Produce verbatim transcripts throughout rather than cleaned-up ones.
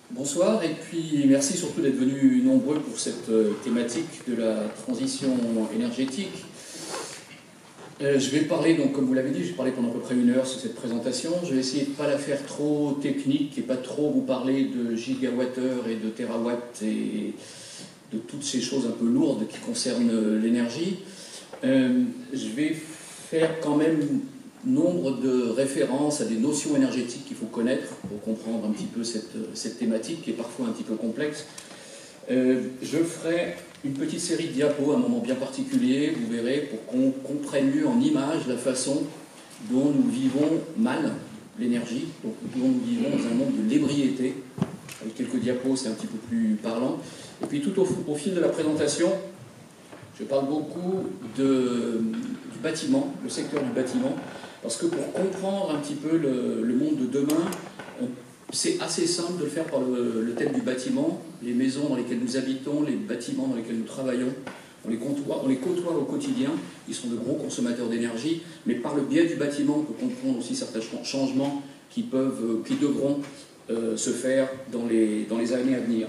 Bonsoir et puis merci surtout d'être venus nombreux pour cette thématique de la transition énergétique. Euh, je vais parler, donc comme vous l'avez dit, je vais parler pendant à peu près une heure sur cette présentation. Je vais essayer de ne pas la faire trop technique et pas trop vous parler de gigawattheures et de terawatts et de toutes ces choses un peu lourdes qui concernent l'énergie. Euh, je vais faire quand même nombre de références à des notions énergétiques qu'il faut connaître pour comprendre un petit peu cette, cette thématique qui est parfois un petit peu complexe. Euh, je ferai une petite série de diapos à un moment bien particulier, vous verrez, pour qu'on comprenne mieux en images la façon dont nous vivons mal l'énergie, donc dont nous vivons dans un monde de l'ébriété. Avec quelques diapos, c'est un petit peu plus parlant. Et puis tout au, au fil de la présentation, je parle beaucoup de, du bâtiment, le secteur du bâtiment, parce que pour comprendre un petit peu le, le monde de demain, c'est assez simple de le faire par le, le thème du bâtiment. Les maisons dans lesquelles nous habitons, les bâtiments dans lesquels nous travaillons, on les, côtoie, on les côtoie au quotidien, ils sont de gros consommateurs d'énergie, mais par le biais du bâtiment, on peut comprendre aussi certains changements qui, peuvent, qui devront euh, se faire dans les, dans les années à venir.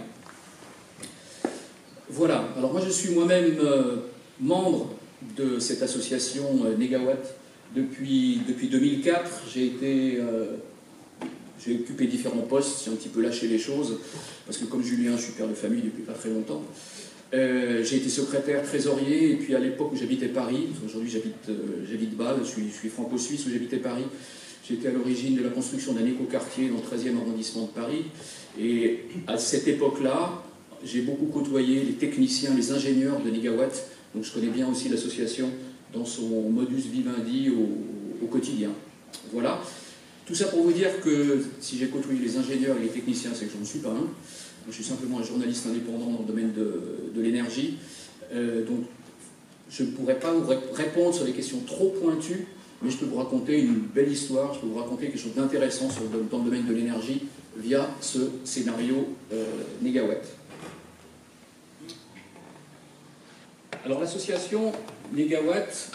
Voilà, alors moi je suis moi-même euh, membre de cette association euh, Négawatt depuis, depuis deux mille quatre. J'ai été... Euh, J'ai occupé différents postes, j'ai un petit peu lâché les choses, parce que comme Julien, je suis père de famille depuis pas très longtemps. Euh, j'ai été secrétaire, trésorier, et puis à l'époque où j'habitais Paris, aujourd'hui j'habite euh, j'habite Bâle, je suis, je suis franco-suisse, où j'habitais Paris, j'étais à l'origine de la construction d'un écoquartier dans le treizième arrondissement de Paris, et à cette époque-là, j'ai beaucoup côtoyé les techniciens, les ingénieurs de Négawatt, donc je connais bien aussi l'association dans son modus vivendi au, au quotidien. Voilà. Tout ça pour vous dire que si j'ai côtoyé les ingénieurs et les techniciens, c'est que je ne suis pas un. Je suis simplement un journaliste indépendant dans le domaine de, de l'énergie. Euh, donc je ne pourrais pas vous répondre sur des questions trop pointues, mais je peux vous raconter une belle histoire, je peux vous raconter quelque chose d'intéressant dans le domaine de l'énergie via ce scénario euh, Négawatt. Alors l'association Négawatt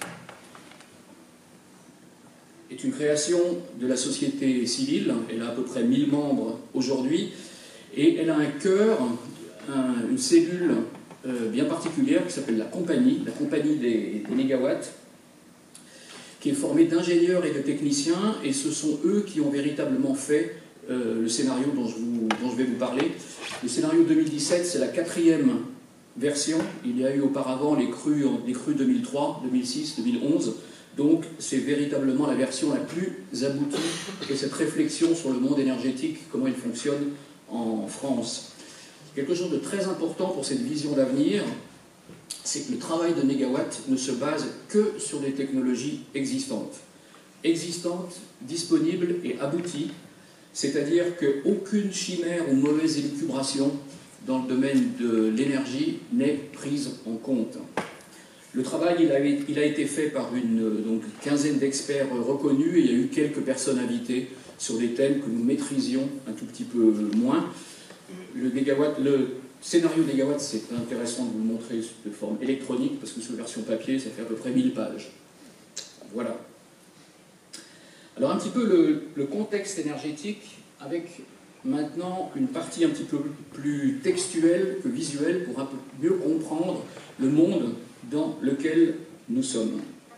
est une création de la société civile. Elle a à peu près mille membres aujourd'hui et elle a un cœur, un, une cellule euh, bien particulière qui s'appelle la compagnie, la compagnie des, des Négawatts, qui est formée d'ingénieurs et de techniciens, et ce sont eux qui ont véritablement fait euh, le scénario dont je, vous, dont je vais vous parler. Le scénario deux mille dix-sept, c'est la quatrième version. Il y a eu auparavant les crues, les crues deux mille trois, deux mille six, deux mille onze. Donc c'est véritablement la version la plus aboutie de cette réflexion sur le monde énergétique, comment il fonctionne en France. Quelque chose de très important pour cette vision d'avenir, c'est que le travail de Négawatt ne se base que sur des technologies existantes. Existantes, disponibles et abouties, c'est-à-dire qu'aucune chimère ou mauvaise élucubration dans le domaine de l'énergie n'est prise en compte. Le travail il a, il a été fait par une donc, quinzaine d'experts reconnus, et il y a eu quelques personnes invitées sur des thèmes que nous maîtrisions un tout petit peu moins. Le, négawatt, le scénario Négawatt, c'est intéressant de vous le montrer de forme électronique, parce que sous version papier, ça fait à peu près mille pages. Voilà. Alors un petit peu le, le contexte énergétique, avec maintenant une partie un petit peu plus textuelle que visuelle, pour un peu mieux comprendre le monde dans lequel nous sommes.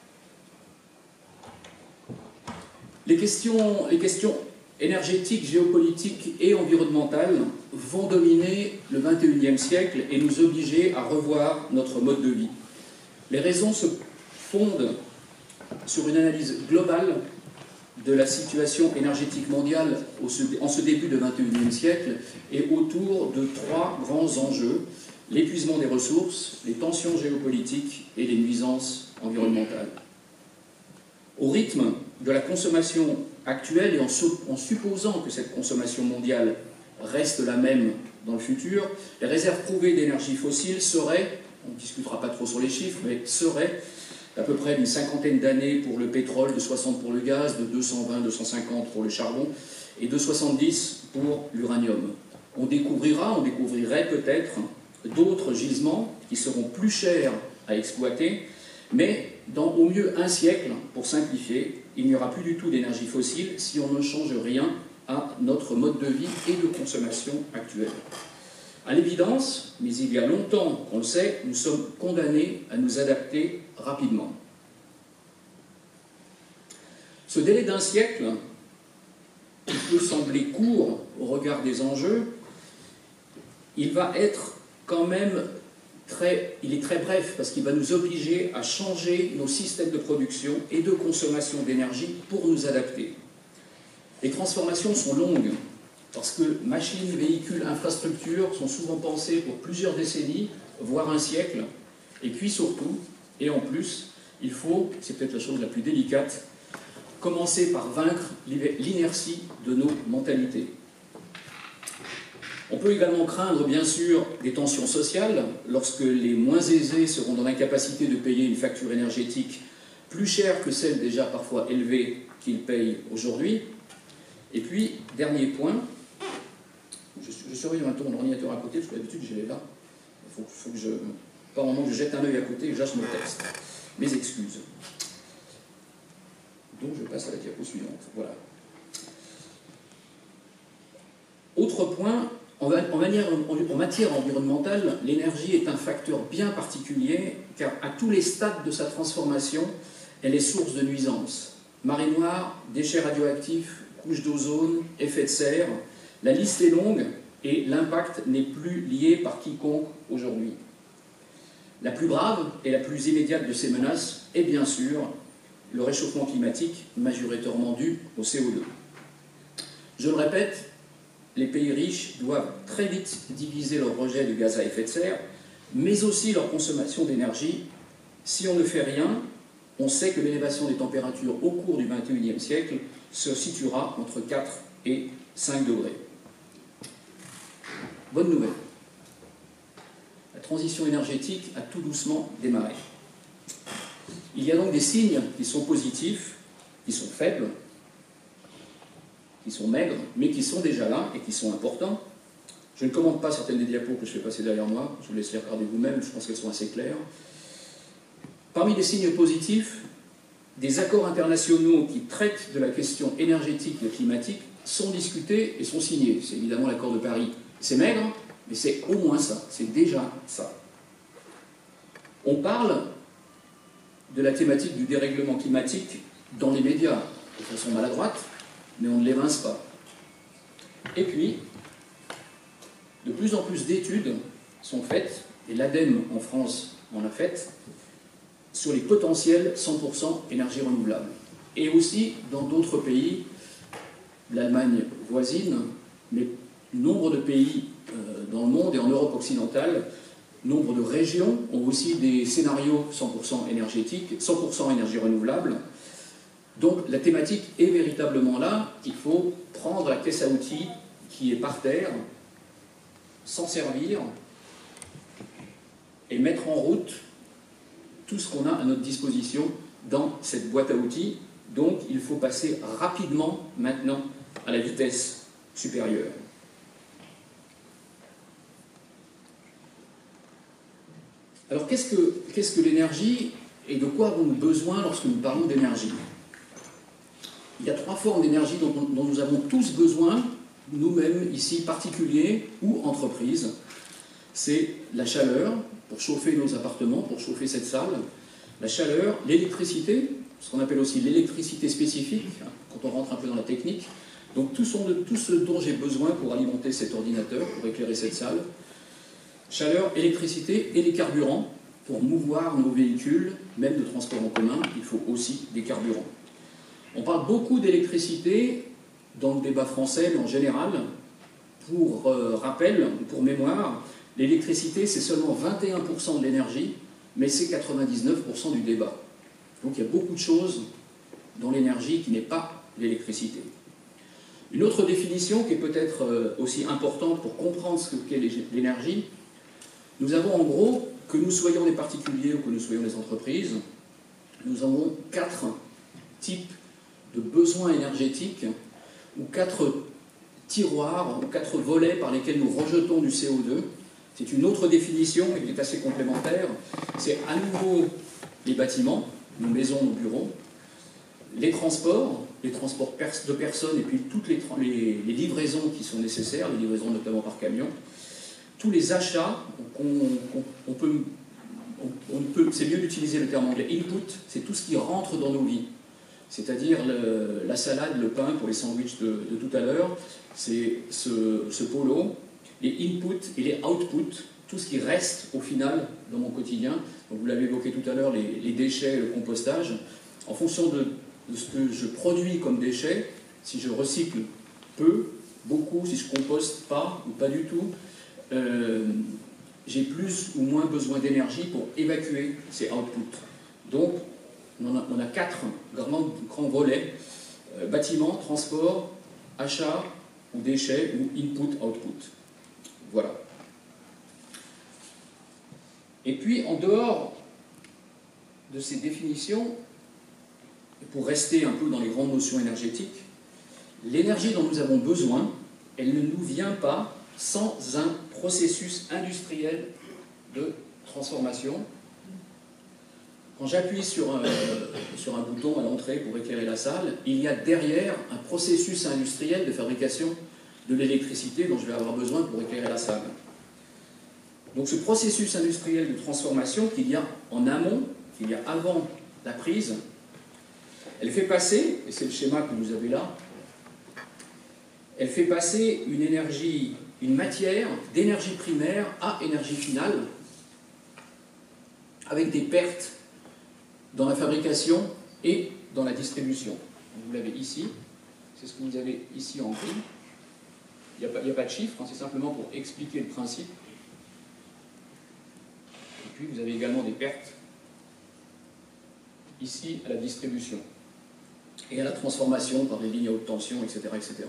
Les questions, les questions énergétiques, géopolitiques et environnementales vont dominer le vingt et unième siècle et nous obliger à revoir notre mode de vie. Les raisons se fondent sur une analyse globale de la situation énergétique mondiale en ce début du vingt et unième siècle et autour de trois grands enjeux: l'épuisement des ressources, les tensions géopolitiques et les nuisances environnementales. Au rythme de la consommation actuelle et en, en supposant que cette consommation mondiale reste la même dans le futur, les réserves prouvées d'énergie fossile seraient, on ne discutera pas trop sur les chiffres, mais seraient à peu près d'une cinquantaine d'années pour le pétrole, de soixante pour le gaz, de deux cent vingt à deux cent cinquante pour le charbon et de soixante-dix pour l'uranium. On découvrira, on découvrirait peut-être d'autres gisements qui seront plus chers à exploiter, mais dans au mieux un siècle, pour simplifier, il n'y aura plus du tout d'énergie fossile si on ne change rien à notre mode de vie et de consommation actuel. À l'évidence, mais il y a longtemps qu'on le sait, nous sommes condamnés à nous adapter rapidement. Ce délai d'un siècle, qui peut sembler court au regard des enjeux, il va être quand même très, il est très bref parce qu'il va nous obliger à changer nos systèmes de production et de consommation d'énergie pour nous adapter. Les transformations sont longues parce que machines, véhicules, infrastructures sont souvent pensées pour plusieurs décennies, voire un siècle. Et puis surtout, et en plus, il faut, c'est peut-être la chose la plus délicate, commencer par vaincre l'inertie de nos mentalités. On peut également craindre, bien sûr, des tensions sociales, lorsque les moins aisés seront dans l'incapacité de payer une facture énergétique plus chère que celle déjà parfois élevée qu'ils payent aujourd'hui. Et puis, dernier point, je, je surveille un peu mon ordinateur à côté, parce que d'habitude je l'ai là. Il faut, faut que je, par moment, que je jette un œil à côté et que j'ache mon texte. Mes excuses. Donc je passe à la diapo suivante. Voilà. Autre point, en, en, manière, en, en matière environnementale, l'énergie est un facteur bien particulier, car à tous les stades de sa transformation, elle est source de nuisances. Marée noire, déchets radioactifs, couche d'ozone, effet de serre, la liste est longue et l'impact n'est plus lié par quiconque aujourd'hui. La plus grave et la plus immédiate de ces menaces est bien sûr le réchauffement climatique, majoritairement dû au C O deux. Je le répète, les pays riches doivent très vite diviser leur rejet de gaz à effet de serre, mais aussi leur consommation d'énergie. Si on ne fait rien, on sait que l'élévation des températures au cours du vingt et unième siècle se situera entre quatre et cinq degrés. Bonne nouvelle. La transition énergétique a tout doucement démarré. Il y a donc des signes qui sont positifs, qui sont faibles, qui sont maigres, mais qui sont déjà là et qui sont importants. Je ne commente pas certaines des diapos que je fais passer derrière moi, je vous laisse les regarder vous-même, je pense qu'elles sont assez claires. Parmi les signes positifs, des accords internationaux qui traitent de la question énergétique et climatique sont discutés et sont signés. C'est évidemment l'accord de Paris. C'est maigre, mais c'est au moins ça, c'est déjà ça. On parle de la thématique du dérèglement climatique dans les médias, de façon maladroite, mais on ne l'évince pas. Et puis, de plus en plus d'études sont faites, et l'ADEME en France en a fait, sur les potentiels cent pour cent énergie renouvelable. Et aussi dans d'autres pays, l'Allemagne voisine, mais nombre de pays euh, dans le monde et en Europe occidentale, nombre de régions ont aussi des scénarios cent pour cent énergétiques, cent pour cent énergie renouvelable. Donc la thématique est véritablement là, il faut prendre la caisse à outils qui est par terre, s'en servir et mettre en route tout ce qu'on a à notre disposition dans cette boîte à outils. Donc il faut passer rapidement maintenant à la vitesse supérieure. Alors qu'est-ce que, qu'est-ce que l'énergie et de quoi avons-nous besoin lorsque nous parlons d'énergie? Il y a trois formes d'énergie dont, dont nous avons tous besoin, nous-mêmes ici, particuliers ou entreprises. C'est la chaleur, pour chauffer nos appartements, pour chauffer cette salle. La chaleur, l'électricité, ce qu'on appelle aussi l'électricité spécifique, quand on rentre un peu dans la technique. Donc tout, sont de, tout ce dont j'ai besoin pour alimenter cet ordinateur, pour éclairer cette salle. Chaleur, électricité et les carburants. Pour mouvoir nos véhicules, même de transport en commun, il faut aussi des carburants. On parle beaucoup d'électricité dans le débat français, mais en général, pour euh, rappel, pour mémoire, l'électricité c'est seulement vingt et un pour cent de l'énergie, mais c'est quatre-vingt-dix-neuf pour cent du débat. Donc il y a beaucoup de choses dans l'énergie qui n'est pas l'électricité. Une autre définition qui est peut-être aussi importante pour comprendre ce qu'est l'énergie, nous avons en gros, que nous soyons des particuliers ou que nous soyons des entreprises, nous avons quatre types de besoins énergétiques ou quatre tiroirs ou quatre volets par lesquels nous rejetons du C O deux. C'est une autre définition et qui est assez complémentaire. C'est à nouveau les bâtiments, nos maisons, nos bureaux, les transports, les transports de personnes et puis toutes les, les, les livraisons qui sont nécessaires, les livraisons notamment par camion, tous les achats, on, on, on peut, on, on peut, c'est mieux d'utiliser le terme anglais input, c'est tout ce qui rentre dans nos vies. C'est-à-dire la salade, le pain pour les sandwichs de, de tout à l'heure, c'est ce, ce polo, les inputs et les outputs, tout ce qui reste au final dans mon quotidien. Donc vous l'avez évoqué tout à l'heure, les, les déchets, le compostage. En fonction de, de ce que je produis comme déchets, si je recycle peu, beaucoup, si je composte pas ou pas du tout, euh, j'ai plus ou moins besoin d'énergie pour évacuer ces outputs. Donc on a, on a quatre grands, grands volets, euh, bâtiment, transport, achat ou déchets ou input, output. Voilà. Et puis, en dehors de ces définitions, pour rester un peu dans les grandes notions énergétiques, l'énergie dont nous avons besoin, elle ne nous vient pas sans un processus industriel de transformation. Quand j'appuie sur un, sur un bouton à l'entrée pour éclairer la salle, il y a derrière un processus industriel de fabrication de l'électricité dont je vais avoir besoin pour éclairer la salle. Donc ce processus industriel de transformation qu'il y a en amont, qu'il y a avant la prise, elle fait passer, et c'est le schéma que vous avez là, elle fait passer une énergie, une matière d'énergie primaire à énergie finale, avec des pertes dans la fabrication et dans la distribution. Vous l'avez ici, c'est ce que vous avez ici en gris. Il n'y a, a pas de chiffre, hein, c'est simplement pour expliquer le principe. Et puis vous avez également des pertes ici à la distribution et à la transformation par les lignes à haute tension, et cetera, et cetera.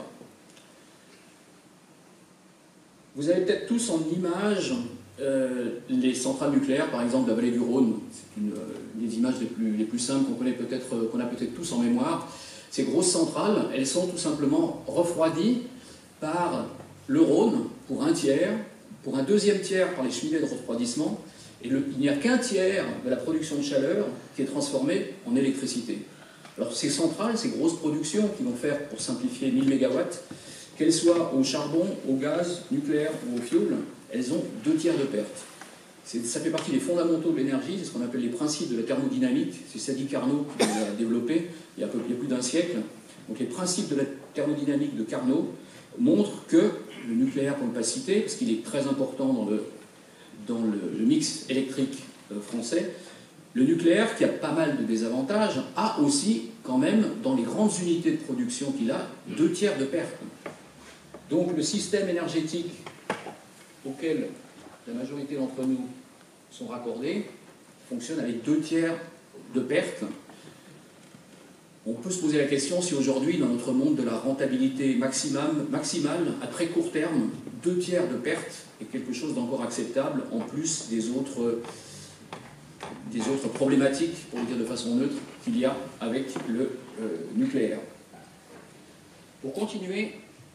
Vous avez peut-être tous en image euh, les centrales nucléaires, par exemple de la vallée du Rhône. C'est une, euh, une des images les plus, les plus simples qu'on connaît peut-être, euh, qu'on a peut-être tous en mémoire. Ces grosses centrales, elles sont tout simplement refroidies par le Rhône pour un tiers, pour un deuxième tiers par les cheminées de refroidissement, et le, il n'y a qu'un tiers de la production de chaleur qui est transformée en électricité. Alors ces centrales, ces grosses productions qui vont faire, pour simplifier, mille mégawatts, qu'elles soient au charbon, au gaz, nucléaire ou au fioul, elles ont deux tiers de perte. Ça fait partie des fondamentaux de l'énergie, c'est ce qu'on appelle les principes de la thermodynamique. C'est Sadi Carnot qui l'a développé il y a, peu, il y a plus d'un siècle. Donc les principes de la thermodynamique de Carnot montrent que le nucléaire, pour ne pas citer, parce qu'il est très important dans le, dans le, le mix électrique français, le nucléaire, qui a pas mal de désavantages, a aussi, quand même, dans les grandes unités de production qu'il a, deux tiers de perte. Donc le système énergétique auquel la majorité d'entre nous sont raccordés fonctionne avec deux tiers de perte. On peut se poser la question si aujourd'hui, dans notre monde de la rentabilité maximum, maximale, à très court terme, deux tiers de perte est quelque chose d'encore acceptable, en plus des autres, des autres problématiques, pour le dire de façon neutre, qu'il y a avec le euh, nucléaire. Pour continuer,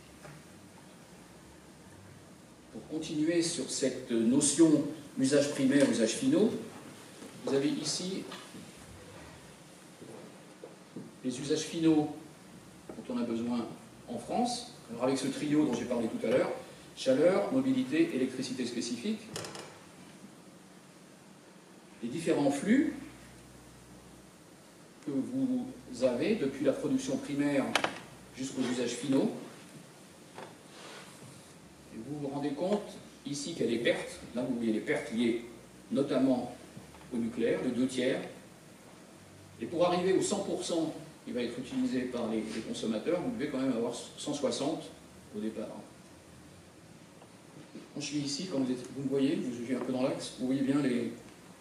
pour continuer sur cette notion usage primaire, usage finaux, vous avez ici les usages finaux dont on a besoin en France. Alors avec ce trio dont j'ai parlé tout à l'heure, chaleur, mobilité, électricité spécifique, les différents flux que vous avez depuis la production primaire jusqu'aux usages finaux. Et vous vous rendez compte ici qu'il y a des pertes. Là, vous voyez les pertes liées notamment au nucléaire, de deux tiers. Et pour arriver aux cent pour cent qui va être utilisé par les, les consommateurs, vous devez quand même avoir cent soixante au départ. Quand je suis ici, quand vous, êtes, vous me voyez, je suis un peu dans l'axe, vous voyez bien les...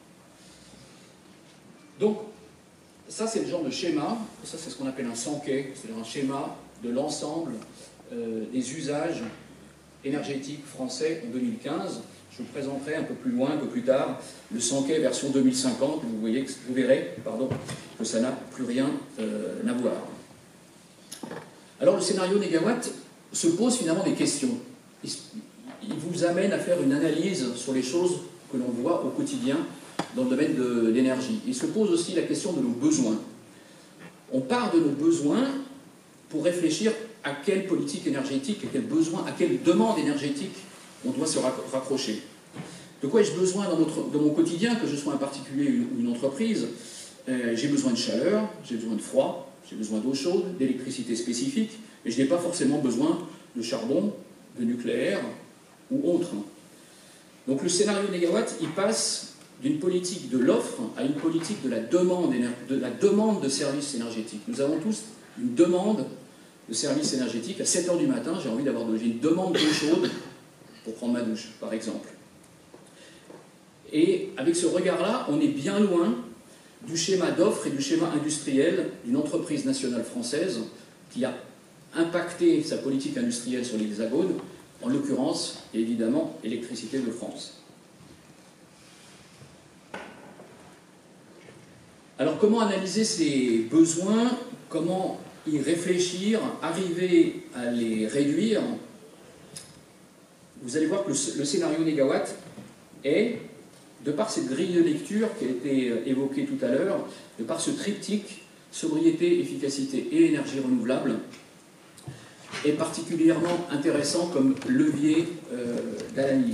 Donc, ça c'est le genre de schéma, ça c'est ce qu'on appelle un Sankey, c'est-à-dire un schéma de l'ensemble euh, des usages énergétiques français en deux mille quinze. Je vous présenterai un peu plus loin, un peu plus tard, le Sankey version deux mille cinquante, vous, voyez, vous verrez pardon, que ça n'a plus rien euh, à voir. Alors le scénario négawatt se pose finalement des questions. Il, il vous amène à faire une analyse sur les choses que l'on voit au quotidien dans le domaine de l'énergie. Il se pose aussi la question de nos besoins. On part de nos besoins pour réfléchir à quelle politique énergétique, à quel besoin, à quelle demande énergétique on doit se raccrocher. De quoi ai-je besoin dans, notre, dans mon quotidien, que je sois un particulier ou une entreprise? euh, J'ai besoin de chaleur, j'ai besoin de froid, j'ai besoin d'eau chaude, d'électricité spécifique, mais je n'ai pas forcément besoin de charbon, de nucléaire ou autre. Donc le scénario négawatt, il passe d'une politique de l'offre à une politique de la demande, de la demande de services énergétiques. Nous avons tous une demande de services énergétiques. À sept heures du matin, j'ai envie d'avoir de l'eau. J'ai une demande d'eau chaude pour prendre ma douche, par exemple. Et avec ce regard-là, on est bien loin du schéma d'offre et du schéma industriel d'une entreprise nationale française qui a impacté sa politique industrielle sur l'Hexagone, en l'occurrence, évidemment, Électricité de France. Alors, comment analyser ces besoins? Comment y réfléchir? Arriver à les réduire? Vous allez voir que le scénario négawatt est, de par cette grille de lecture qui a été évoquée tout à l'heure, de par ce triptyque, sobriété, efficacité et énergie renouvelable, est particulièrement intéressant comme levier euh, d'analyse.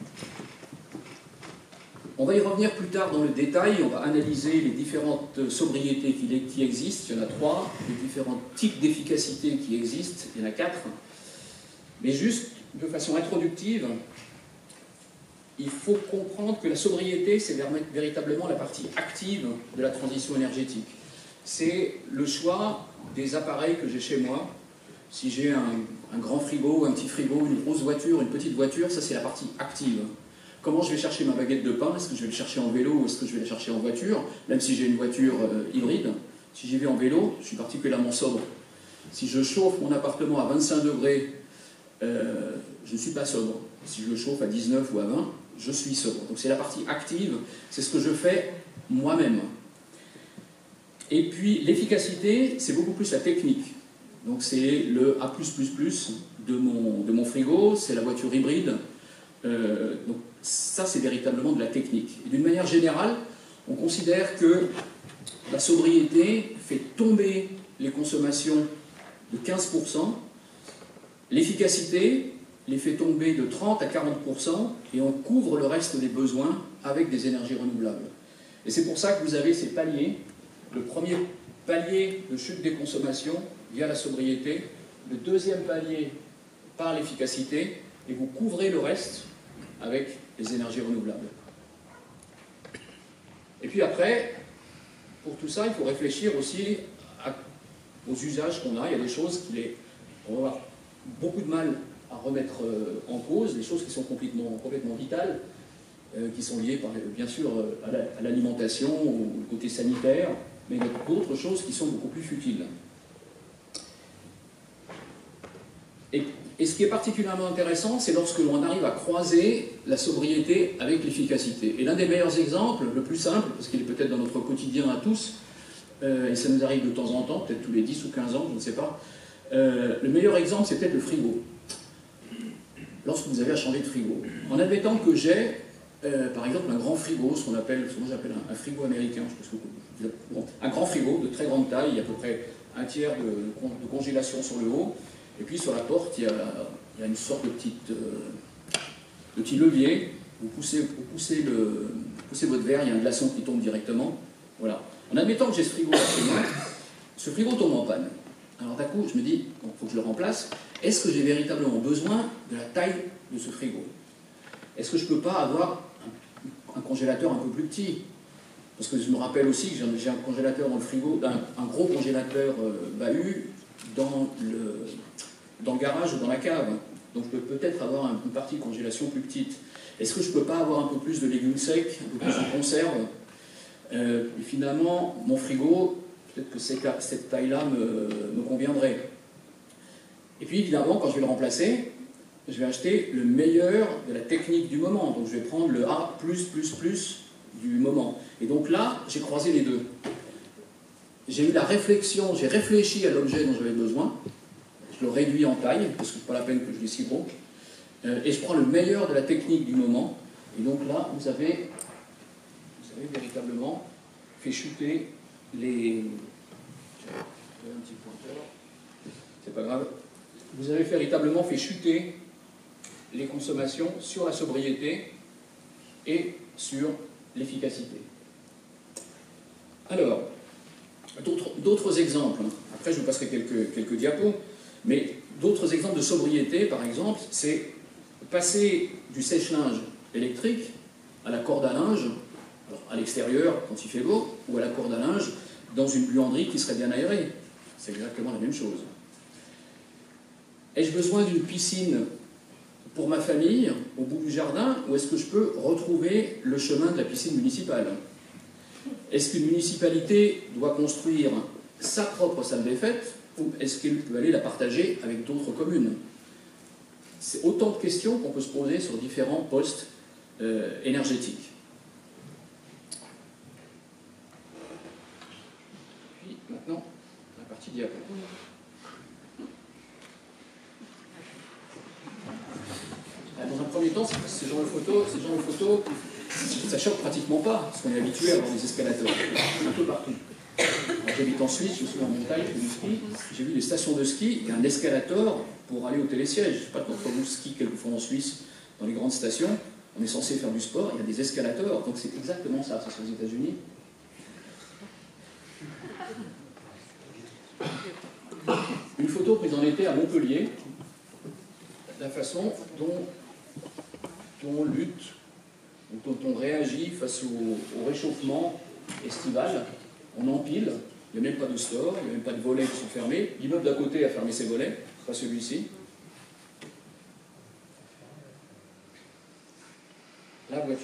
On va y revenir plus tard dans le détail, on va analyser les différentes sobriétés qui, qui existent, il y en a trois, les différents types d'efficacité qui existent, il y en a quatre, mais juste de façon introductive, il faut comprendre que la sobriété, c'est véritablement la partie active de la transition énergétique. C'est le choix des appareils que j'ai chez moi. Si j'ai un, un grand frigo, un petit frigo, une grosse voiture, une petite voiture, ça c'est la partie active. Comment je vais chercher ma baguette de pain? Est-ce que je vais le chercher en vélo ou est-ce que je vais le chercher en voiture? Même si j'ai une voiture euh, hybride, si j'y vais en vélo, je suis particulièrement sobre. Si je chauffe mon appartement à vingt-cinq degrés, euh, je ne suis pas sobre. Si je le chauffe à dix-neuf ou à vingt, je suis sobre. Donc c'est la partie active, c'est ce que je fais moi-même. Et puis l'efficacité, c'est beaucoup plus la technique. Donc c'est le A plus plus plus de mon, de mon frigo, c'est la voiture hybride. Euh, donc ça, c'est véritablement de la technique. Et d'une manière générale, on considère que la sobriété fait tomber les consommations de quinze pour cent, l'efficacité les fait tomber de trente à quarante pour cent, et on couvre le reste des besoins avec des énergies renouvelables. Et c'est pour ça que vous avez ces paliers. Le premier palier de chute des consommations via la sobriété, le deuxième palier par l'efficacité, et vous couvrez le reste avec les énergies renouvelables. Et puis après, pour tout ça, il faut réfléchir aussi à, aux usages qu'on a. Il y a des choses qui les, on va avoir beaucoup de mal à remettre en cause, des choses qui sont complètement, complètement vitales, euh, qui sont liées par, bien sûr à l'alimentation, au côté sanitaire, mais il y a d'autres choses qui sont beaucoup plus futiles. Et, et ce qui est particulièrement intéressant, c'est lorsque l'on arrive à croiser la sobriété avec l'efficacité. Et l'un des meilleurs exemples, le plus simple, parce qu'il est peut-être dans notre quotidien à tous, euh, et ça nous arrive de temps en temps, peut-être tous les dix ou quinze ans, je ne sais pas, euh, le meilleur exemple, c'est peut-être le frigo. Lorsque vous avez à changer de frigo. En admettant que j'ai, euh, par exemple, un grand frigo, ce qu'on appelle, ce que moi j'appelle un, un frigo américain, je pense que, bon, un grand frigo de très grande taille, il y a à peu près un tiers de, de congélation sur le haut, et puis sur la porte, il y a, il y a une sorte de, petite, euh, de petit levier, vous poussez, vous, poussez le, vous poussez votre verre, il y a un glaçon qui tombe directement, voilà. En admettant que j'ai ce frigo chez moi, ce frigo tombe en panne. Alors d'un coup, je me dis, il faut que je le remplace. Est-ce que j'ai véritablement besoin de la taille de ce frigo? Est-ce que je ne peux pas avoir un, un congélateur un peu plus petit? Parce que je me rappelle aussi que j'ai un congélateur dans le frigo, un, un gros congélateur euh, bahut dans le, dans le garage ou dans la cave. Donc je peux peut-être avoir un, une partie de congélation plus petite. Est-ce que je ne peux pas avoir un peu plus de légumes secs, un peu plus de conserve? euh, Et finalement, mon frigo, peut-être que cette taille-là me, me conviendrait. Et puis évidemment, quand je vais le remplacer, je vais acheter le meilleur de la technique du moment. Donc je vais prendre le A plus plus plus du moment. Et donc là, j'ai croisé les deux. J'ai eu la réflexion, j'ai réfléchi à l'objet dont j'avais besoin. Je le réduis en taille, parce que ce n'est pas la peine que je l'ai si gros. Euh, et je prends le meilleur de la technique du moment. Et donc là, vous avez, vous avez véritablement fait chuter les... J'ai un petit pointeur. c'est pas grave. Vous avez véritablement fait chuter les consommations sur la sobriété et sur l'efficacité. Alors, d'autres exemples, après je vous passerai quelques, quelques diapos, mais d'autres exemples de sobriété, par exemple, c'est passer du sèche-linge électrique à la corde à linge, alors à l'extérieur quand il fait beau, ou à la corde à linge dans une buanderie qui serait bien aérée. C'est exactement la même chose. Ai-je besoin d'une piscine pour ma famille au bout du jardin, ou est-ce que je peux retrouver le chemin de la piscine municipale? Est-ce qu'une municipalité doit construire sa propre salle des fêtes, ou est-ce qu'elle peut aller la partager avec d'autres communes? C'est autant de questions qu'on peut se poser sur différents postes euh, énergétiques. Puis maintenant, la partie diapo. Dans un premier temps, ces genres de photos, ces genres de photos, ça choque pratiquement pas, parce qu'on est habitué à avoir des escalators un peu partout. J'habite en Suisse, je suis en montagne, je fais du ski, j'ai vu des stations de ski, il y a un escalator pour aller au télésiège. Je ne sais pas d'entre vous ski quelquefois en Suisse, dans les grandes stations, on est censé faire du sport, il y a des escalators, donc c'est exactement ça, ça c'est aux États-Unis. Une photo prise en été à Montpellier, la façon dont, dont on lutte, dont on réagit face au, au réchauffement estival. On empile, il n'y a même pas de store, il n'y a même pas de volets qui sont fermés. L'immeuble d'à côté a fermé ses volets, pas celui-ci. La voiture.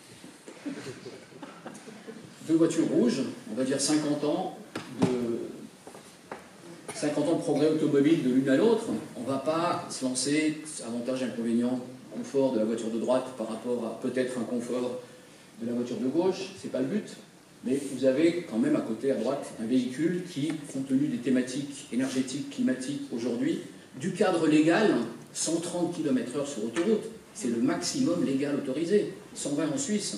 Deux voitures rouges, on va dire cinquante ans de, cinquante ans de progrès automobile de l'une à l'autre. On ne va pas se lancer, avantages et inconvénients, confort de la voiture de droite par rapport à peut-être un confort de la voiture de gauche, c'est pas le but. Mais vous avez quand même à côté, à droite, un véhicule qui, compte tenu des thématiques énergétiques, climatiques aujourd'hui, du cadre légal, cent trente kilomètres heure sur autoroute, c'est le maximum légal autorisé. cent vingt en Suisse.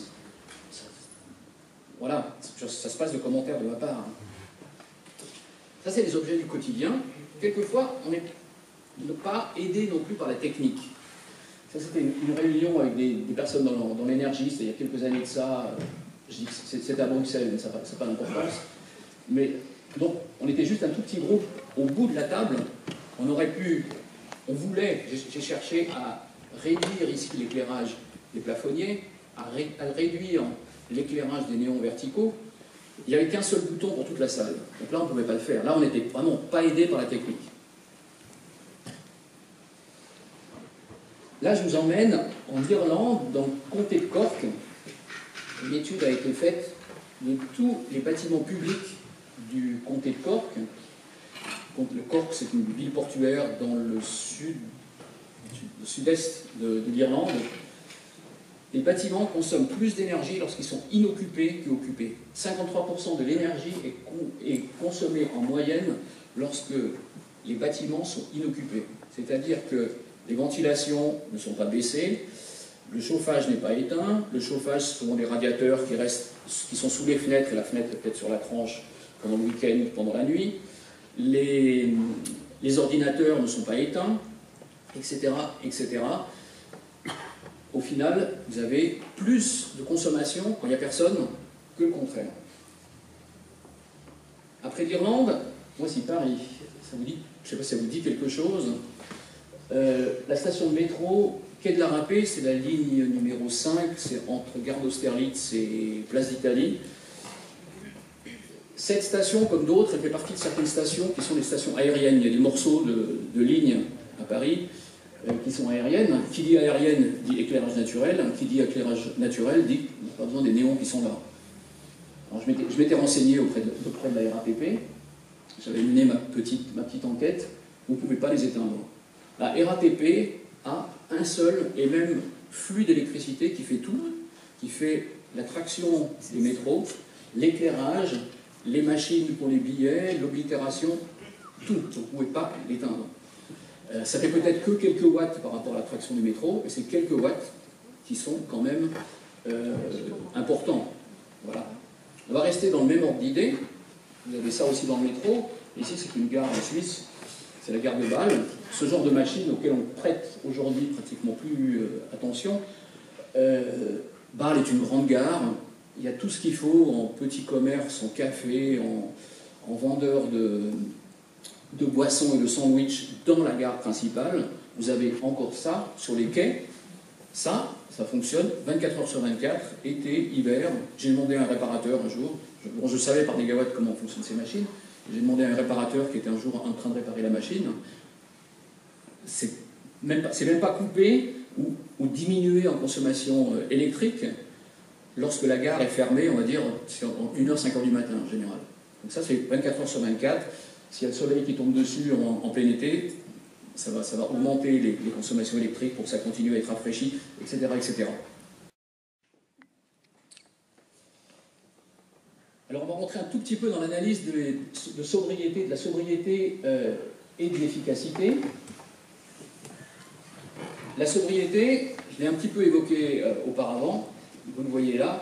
Voilà, ça se passe de commentaires de ma part. Ça, c'est les objets du quotidien. Quelquefois, on n'est pas aidé non plus par la technique. Ça, c'était une, une réunion avec des, des personnes dans, dans l'énergie, c'est il y a quelques années de ça. Je dis que c'était à Bruxelles, mais ça n'a pas d'importance. Mais donc, on était juste un tout petit groupe au bout de la table. On aurait pu, on voulait, j'ai cherché à réduire ici l'éclairage des plafonniers, à, ré, à réduire l'éclairage des néons verticaux. Il n'y avait qu'un seul bouton pour toute la salle. Donc là, on ne pouvait pas le faire. Là, on n'était vraiment pas aidé par la technique. Là, je vous emmène en Irlande, dans le comté de Cork. Une étude a été faite de tous les bâtiments publics du comté de Cork. Le Cork, c'est une ville portuaire dans le sud, le sud-est de, de l'Irlande. Les bâtiments consomment plus d'énergie lorsqu'ils sont inoccupés qu'occupés. cinquante-trois pour cent de l'énergie est, con, est consommée en moyenne lorsque les bâtiments sont inoccupés. C'est-à-dire que les ventilations ne sont pas baissées, le chauffage n'est pas éteint, le chauffage sont des radiateurs qui, restent, qui sont sous les fenêtres, et la fenêtre est peut-être sur la tranche pendant le week-end ou pendant la nuit, les, les ordinateurs ne sont pas éteints, et cetera, et cetera. Au final, vous avez plus de consommation quand il n'y a personne que le contraire. Après l'Irlande, voici Paris. Ça vous dit, je ne sais pas si ça vous dit quelque chose. Euh, la station de métro Quai de la Râpée, c'est la ligne numéro cinq, c'est entre Gare d'Austerlitz et Place d'Italie. Cette station, comme d'autres, elle fait partie de certaines stations qui sont des stations aériennes. Il y a des morceaux de, de lignes à Paris euh, qui sont aériennes. Qui dit aérienne dit éclairage naturel. Qui dit éclairage naturel dit qu'il n'y a pas besoin des néons qui sont là. Alors, je m'étais renseigné auprès de, auprès de la R A T P. J'avais mené ma petite, ma petite enquête. Vous ne pouvez pas les éteindre. La R A T P a un seul et même flux d'électricité qui fait tout, qui fait la traction des métros, l'éclairage, les machines pour les billets, l'oblitération, tout. Vous ne pouvez pas l'éteindre. Euh, ça fait peut-être que quelques watts par rapport à la traction du métro, et c'est quelques watts qui sont quand même euh, importants. Voilà. On va rester dans le même ordre d'idée. Vous avez ça aussi dans le métro. Ici, c'est une gare en Suisse. c'est la gare de Bâle, ce genre de machine auquel on prête aujourd'hui pratiquement plus euh, attention. Euh, Bâle est une grande gare, il y a tout ce qu'il faut en petit commerce, en café, en, en vendeur de, de boissons et de sandwichs dans la gare principale. Vous avez encore ça sur les quais. Ça, ça fonctionne vingt-quatre heures sur vingt-quatre, été, hiver. J'ai demandé à un réparateur un jour, je, bon, je savais par Négawatt comment fonctionnent ces machines, j'ai demandé à un réparateur qui était un jour en train de réparer la machine, c'est même pas, c'est même pas coupé ou, ou diminué en consommation euh, électrique lorsque la gare est fermée, on va dire, en une heure, cinq heures du matin en général. Donc ça, c'est vingt-quatre heures sur vingt-quatre. S'il y a le soleil qui tombe dessus en, en plein été, ça va, ça va augmenter les, les consommations électriques pour que ça continue à être rafraîchi, et cetera, et cetera. Alors on va rentrer un tout petit peu dans l'analyse de, de sobriété, de la sobriété euh, et de l'efficacité. La sobriété, je l'ai un petit peu évoqué euh, auparavant, vous le voyez là.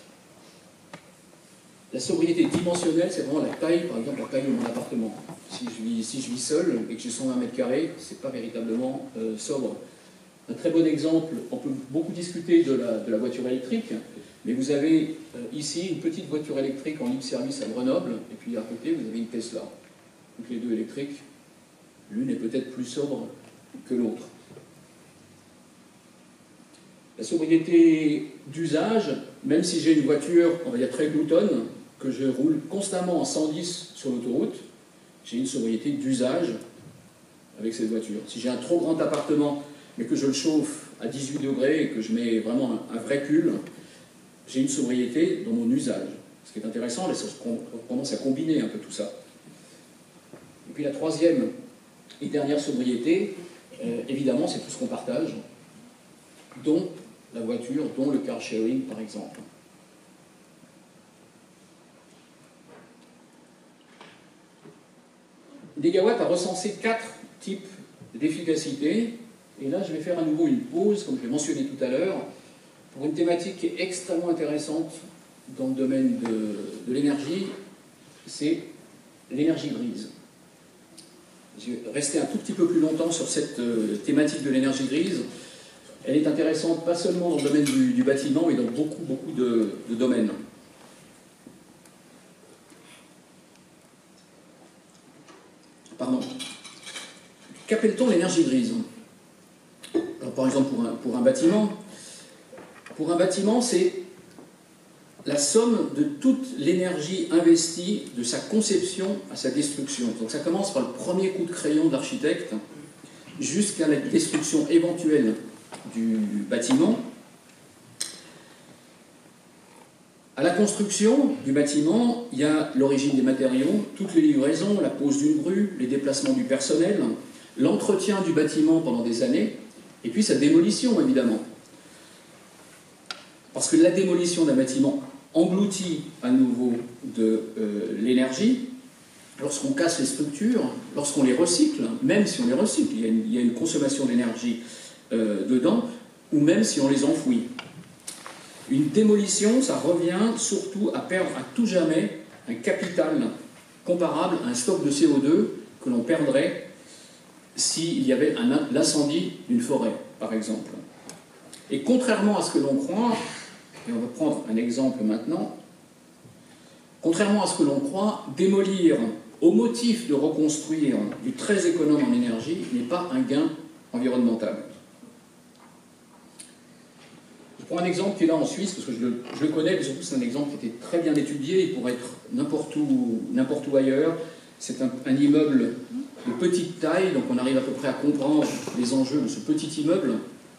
La sobriété dimensionnelle, c'est vraiment la taille, par exemple la taille de mon appartement. Si je vis, si je vis seul et que j'ai cent vingt mètres carrés, c'est pas véritablement euh, sobre. Un très bon exemple, on peut beaucoup discuter de la, de la voiture électrique, mais vous avez euh, ici une petite voiture électrique en libre service à Grenoble, et puis à côté vous avez une Tesla. Donc les deux électriques, l'une est peut-être plus sobre que l'autre. La sobriété d'usage, même si j'ai une voiture, on va dire très gloutonne, que je roule constamment en cent dix sur l'autoroute, j'ai une sobriété d'usage avec cette voiture. Si j'ai un trop grand appartement, mais que je le chauffe à dix-huit degrés et que je mets vraiment un, un vrai pull, j'ai une sobriété dans mon usage. Ce qui est intéressant, on commence à combiner un peu tout ça. Et puis la troisième et dernière sobriété, euh, évidemment, c'est tout ce qu'on partage, dont la voiture, dont le car sharing par exemple. Négawatt a recensé quatre types d'efficacité, et là je vais faire à nouveau une pause, comme je l'ai mentionné tout à l'heure, pour une thématique qui est extrêmement intéressante dans le domaine de, de l'énergie, c'est l'énergie grise. Je vais rester un tout petit peu plus longtemps sur cette euh, thématique de l'énergie grise. Elle est intéressante pas seulement dans le domaine du, du bâtiment, mais dans beaucoup, beaucoup de, de domaines. Pardon. Qu'appelle-t-on l'énergie grise? Alors, par exemple, pour un, pour un bâtiment, pour un bâtiment, c'est la somme de toute l'énergie investie de sa conception à sa destruction. Donc ça commence par le premier coup de crayon de l'architecte jusqu'à la destruction éventuelle du bâtiment. À la construction du bâtiment, il y a l'origine des matériaux, toutes les livraisons, la pose d'une grue, les déplacements du personnel, l'entretien du bâtiment pendant des années, et puis sa démolition, évidemment. Parce que la démolition d'un bâtiment engloutit à nouveau de euh, l'énergie. Lorsqu'on casse les structures, lorsqu'on les recycle, même si on les recycle, il y a une, il y a une consommation d'énergie euh, dedans, ou même si on les enfouit. Une démolition, ça revient surtout à perdre à tout jamais un capital comparable à un stock de C O deux que l'on perdrait s'il y avait l'incendie d'une forêt, par exemple. Et contrairement à ce que l'on croit, et on va prendre un exemple maintenant, contrairement à ce que l'on croit, démolir au motif de reconstruire du très économe en énergie n'est pas un gain environnemental. Je prends un exemple qui est là en Suisse, parce que je le, je le connais, mais surtout c'est un exemple qui était très bien étudié, il pourrait être n'importe où, n'importe où ailleurs. C'est un, un immeuble de petite taille, donc on arrive à peu près à comprendre les enjeux de ce petit immeuble.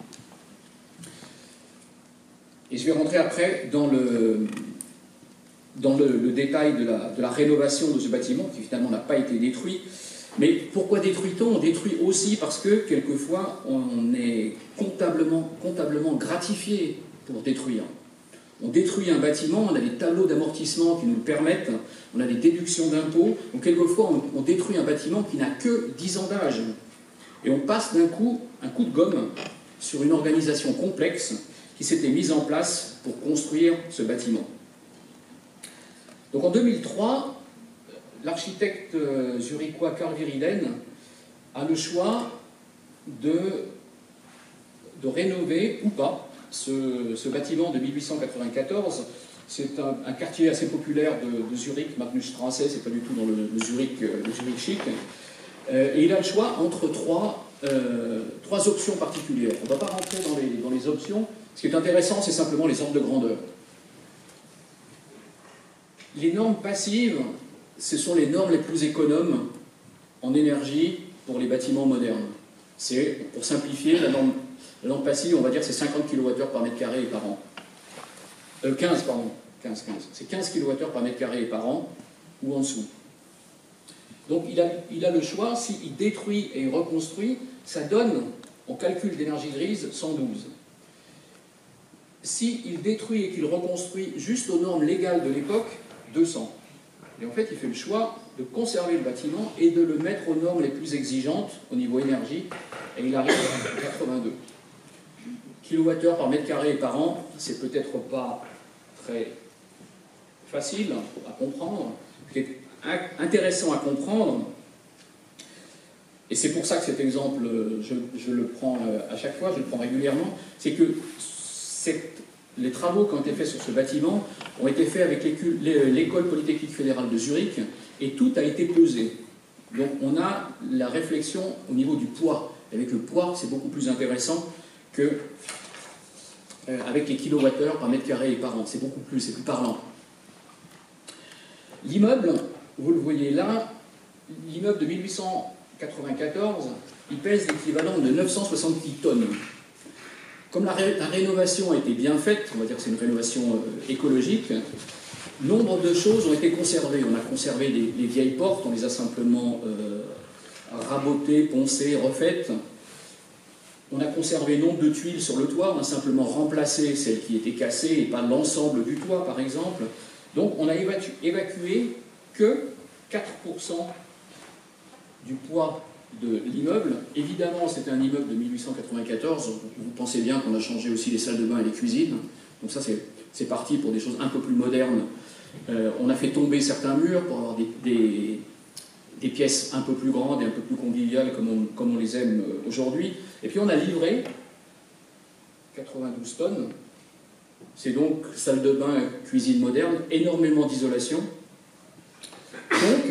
Et je vais rentrer après dans le, dans le, le détail de la, de la rénovation de ce bâtiment, qui finalement n'a pas été détruit. Mais pourquoi détruit-on? On détruit aussi parce que, quelquefois, on est comptablement, comptablement gratifié pour détruire. On détruit un bâtiment, on a des tableaux d'amortissement qui nous le permettent, on a des déductions d'impôts, donc quelquefois on, on détruit un bâtiment qui n'a que dix ans d'âge. Et on passe d'un coup un coup de gomme sur une organisation complexe qui s'était mise en place pour construire ce bâtiment. Donc en deux mille trois, l'architecte zurichois Karl Viriden a le choix de, de rénover ou pas ce, ce bâtiment de mille huit cent quatre-vingt-quatorze. C'est un, un quartier assez populaire de, de Zurich, Magnusstraße, c'est pas du tout dans le, le, Zurich, le Zurich chic. Euh, et il a le choix entre trois, euh, trois options particulières. On ne va pas rentrer dans les, dans les options. Ce qui est intéressant, c'est simplement les ordres de grandeur. Les normes passives, ce sont les normes les plus économes en énergie pour les bâtiments modernes. C'est, pour simplifier, la norme, la norme passive, on va dire que c'est cinquante kilowattheures par mètre carré et par an. Euh, quinze, pardon. quinze, quinze. C'est quinze kilowattheures par mètre carré et par an, ou en dessous. Donc il a, il a le choix, s'il détruit et reconstruit, ça donne, en calcul d'énergie grise, cent douze. S'il détruit et qu'il reconstruit juste aux normes légales de l'époque, deux cents. Et en fait, il fait le choix de conserver le bâtiment et de le mettre aux normes les plus exigeantes au niveau énergie, et il arrive à quatre-vingt-deux. Kilowattheures par mètre carré et par an, c'est peut-être pas très facile à comprendre. Ce qui est intéressant à comprendre, et c'est pour ça que cet exemple, je, je le prends à chaque fois, je le prends régulièrement, c'est que cette, les travaux qui ont été faits sur ce bâtiment ont été faits avec l'école polytechnique fédérale de Zurich, et tout a été pesé. Donc on a la réflexion au niveau du poids. Avec le poids, c'est beaucoup plus intéressant que euh, avec les kilowattheures par mètre carré et par an. C'est beaucoup plus, c'est plus parlant. L'immeuble, vous le voyez là, l'immeuble de mille huit cent quatre-vingt-quatorze, il pèse l'équivalent de neuf cent soixante-dix tonnes. Comme la, ré la rénovation a été bien faite, on va dire que c'est une rénovation euh, écologique, nombre de choses ont été conservées. On a conservé les, les vieilles portes, on les a simplement euh, rabotées, poncées, refaites. On a conservé nombre de tuiles sur le toit, on a simplement remplacé celles qui étaient cassées et pas l'ensemble du toit, par exemple. Donc on a évacué, évacué que quatre pour cent du poids de l'immeuble. Évidemment, c'était un immeuble de mille huit cent quatre-vingt-quatorze, vous pensez bien qu'on a changé aussi les salles de bain et les cuisines. Donc ça, c'est parti pour des choses un peu plus modernes. Euh, on a fait tomber certains murs pour avoir des, des, des pièces un peu plus grandes et un peu plus conviviales comme on, comme on les aime aujourd'hui. Et puis on a livré quatre-vingt-douze tonnes. C'est donc salle de bain, cuisine moderne, énormément d'isolation. Donc,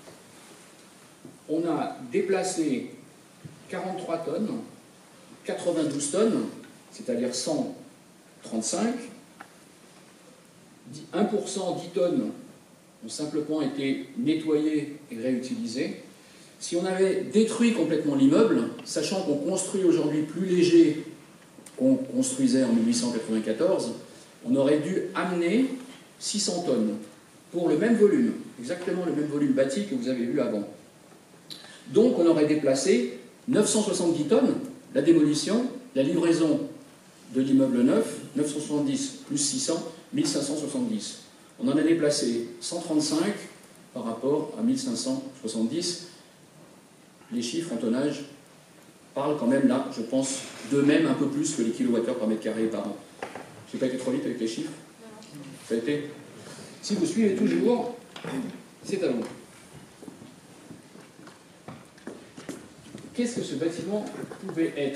on a déplacé quarante-trois tonnes, quatre-vingt-douze tonnes, c'est-à-dire cent trente-cinq, un pour cent, dix tonnes ont simplement été nettoyées et réutilisées. Si on avait détruit complètement l'immeuble, sachant qu'on construit aujourd'hui plus léger qu'on construisait en mille huit cent quatre-vingt-quatorze, on aurait dû amener six cents tonnes pour le même volume, exactement le même volume bâti que vous avez vu avant. Donc on aurait déplacé neuf cent soixante-dix tonnes, la démolition, la livraison de l'immeuble neuf, neuf cent soixante-dix plus six cents, mille cinq cent soixante-dix. On en a déplacé cent trente-cinq par rapport à mille cinq cent soixante-dix. Les chiffres en tonnage parlent quand même là, je pense, d'eux-mêmes un peu plus que les kilowattheures par mètre carré par an. Je n'ai pas été trop vite avec les chiffres? Ça a été? Si vous suivez toujours, c'est à vous. Qu'est-ce que ce bâtiment pouvait être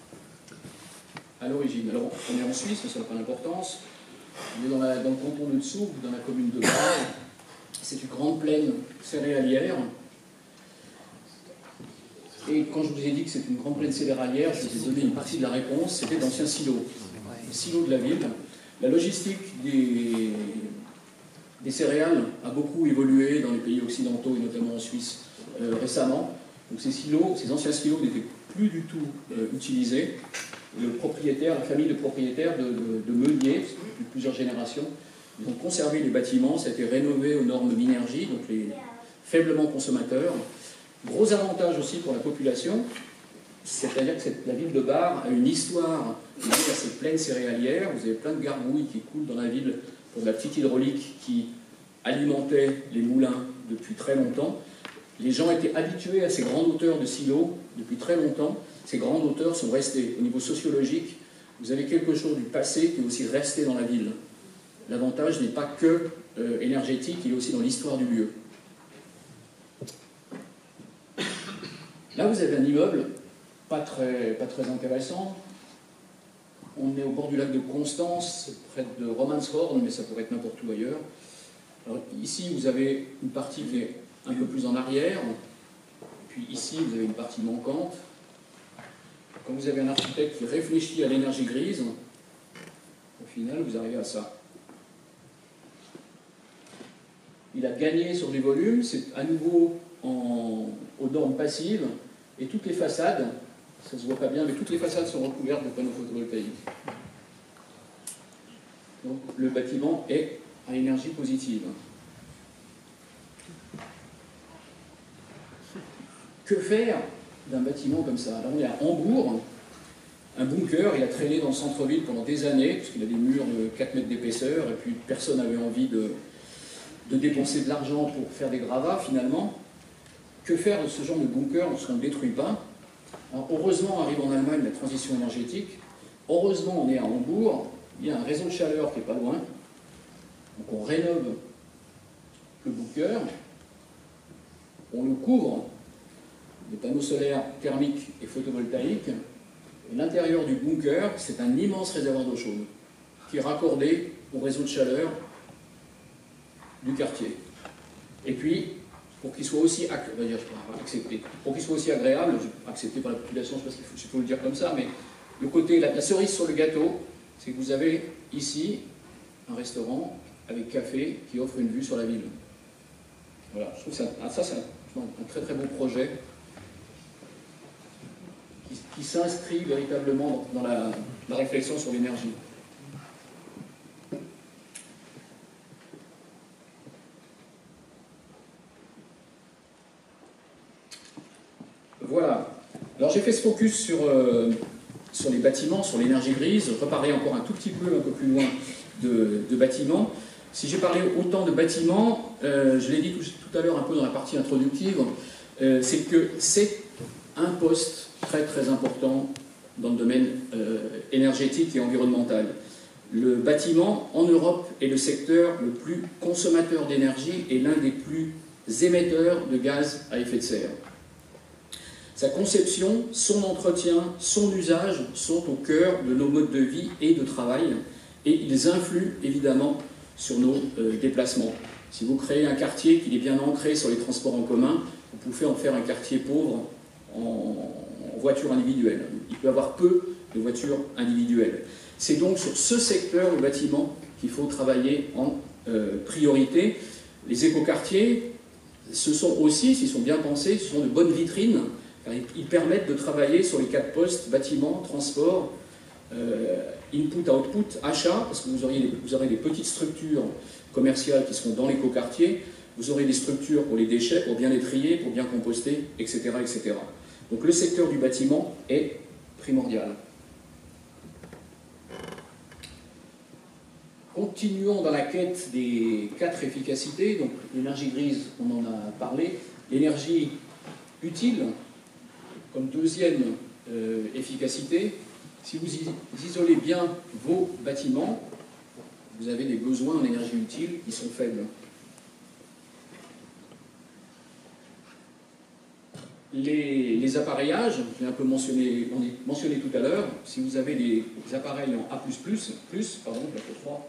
à l'origine? Alors, on est en Suisse, mais ça n'a pas d'importance. On est dans, la, dans le canton de Zug, dans la commune de Bar. C'est une grande plaine céréalière. Et quand je vous ai dit que c'est une grande plaine céréalière, je vous ai donné une partie de la réponse, c'était d'anciens silos. Les silos de la ville. La logistique des, des céréales a beaucoup évolué dans les pays occidentaux et notamment en Suisse euh, récemment. Donc ces silos, ces anciens silos n'étaient plus du tout euh, utilisés. Le propriétaire, la famille de propriétaires de, de, de Meunier, depuis plusieurs générations, ils ont conservé les bâtiments, ça a été rénové aux normes Minergie, donc les faiblement consommateurs. Gros avantage aussi pour la population, c'est-à-dire que cette, la ville de Bar a une histoire, une ville assez pleine céréalière, vous avez plein de gargouilles qui coulent dans la ville pour de la petite hydraulique qui alimentait les moulins depuis très longtemps. Les gens étaient habitués à ces grandes hauteurs de silos depuis très longtemps. Ces grandes hauteurs sont restées. Au niveau sociologique, vous avez quelque chose du passé qui est aussi resté dans la ville. L'avantage n'est pas que euh, énergétique, il est aussi dans l'histoire du lieu. Là, vous avez un immeuble pas très, pas très intéressant. On est au bord du lac de Constance, près de Romanshorn, mais ça pourrait être n'importe où ailleurs. Alors, ici, vous avez une partie qui est un peu plus en arrière. Puis ici, vous avez une partie manquante. Quand vous avez un architecte qui réfléchit à l'énergie grise, au final, vous arrivez à ça. Il a gagné sur les volumes, c'est à nouveau en, aux normes passives, et toutes les façades, ça ne se voit pas bien, mais toutes les façades sont recouvertes de panneaux photovoltaïques. Donc le bâtiment est à énergie positive. Que faire d'un bâtiment comme ça? Là, on est à Hambourg, un bunker, il a traîné dans le centre-ville pendant des années, parce qu'il a des murs de quatre mètres d'épaisseur, et puis personne n'avait envie de, de dépenser de l'argent pour faire des gravats, finalement. Que faire de ce genre de bunker lorsqu'on ne le détruit pas? Alors, heureusement, arrive en Allemagne la transition énergétique. Heureusement, on est à Hambourg, il y a un réseau de chaleur qui n'est pas loin. Donc on rénove le bunker, on le couvre des panneaux solaires thermiques et photovoltaïques. Et l'intérieur du bunker, c'est un immense réservoir d'eau chaude qui est raccordé au réseau de chaleur du quartier. Et puis, pour qu'il soit aussi accepté, pour qu'il soit aussi agréable, accepté par la population, je ne sais pas s'il faut le dire comme ça, mais le côté, la, la cerise sur le gâteau, c'est que vous avez ici un restaurant avec café qui offre une vue sur la ville. Voilà, je trouve que ça, ça c'est un, un très très beau projet qui, qui s'inscrit véritablement dans la, la réflexion sur l'énergie. Voilà. Alors j'ai fait ce focus sur, euh, sur les bâtiments, sur l'énergie grise, reparler encore un tout petit peu, un peu plus loin de, de bâtiments. Si j'ai parlé autant de bâtiments, euh, je l'ai dit tout, tout à l'heure un peu dans la partie introductive, euh, c'est que c'est un poste très très important dans le domaine euh, énergétique et environnemental. Le bâtiment, en Europe, est le secteur le plus consommateur d'énergie et l'un des plus émetteurs de gaz à effet de serre. Sa conception, son entretien, son usage sont au cœur de nos modes de vie et de travail, et ils influent évidemment sur nos euh, déplacements. Si vous créez un quartier qui est bien ancré sur les transports en commun, vous pouvez en faire un quartier pauvre en, en voiture individuelle. Il peut y avoir peu de voitures individuelles. C'est donc sur ce secteur, le bâtiment, qu'il faut travailler en euh, priorité. Les écoquartiers, ce sont aussi, s'ils sont bien pensés, ce sont de bonnes vitrines. Ils permettent de travailler sur les quatre postes, bâtiment, transport, euh, input, output, achat, parce que vous, auriez, vous aurez des petites structures commerciales qui seront dans l'écoquartier, vous aurez des structures pour les déchets, pour bien les trier, pour bien composter, et cetera, et cetera. Donc le secteur du bâtiment est primordial. Continuons dans la quête des quatre efficacités. Donc l'énergie grise, on en a parlé. L'énergie utile, comme deuxième euh, efficacité, si vous isolez bien vos bâtiments, vous avez des besoins en énergie utile qui sont faibles. Les, les appareillages, je l'ai un peu mentionné, on est mentionné tout à l'heure, si vous avez des, des appareils en A plus plus, plus, pardon, plateau trois,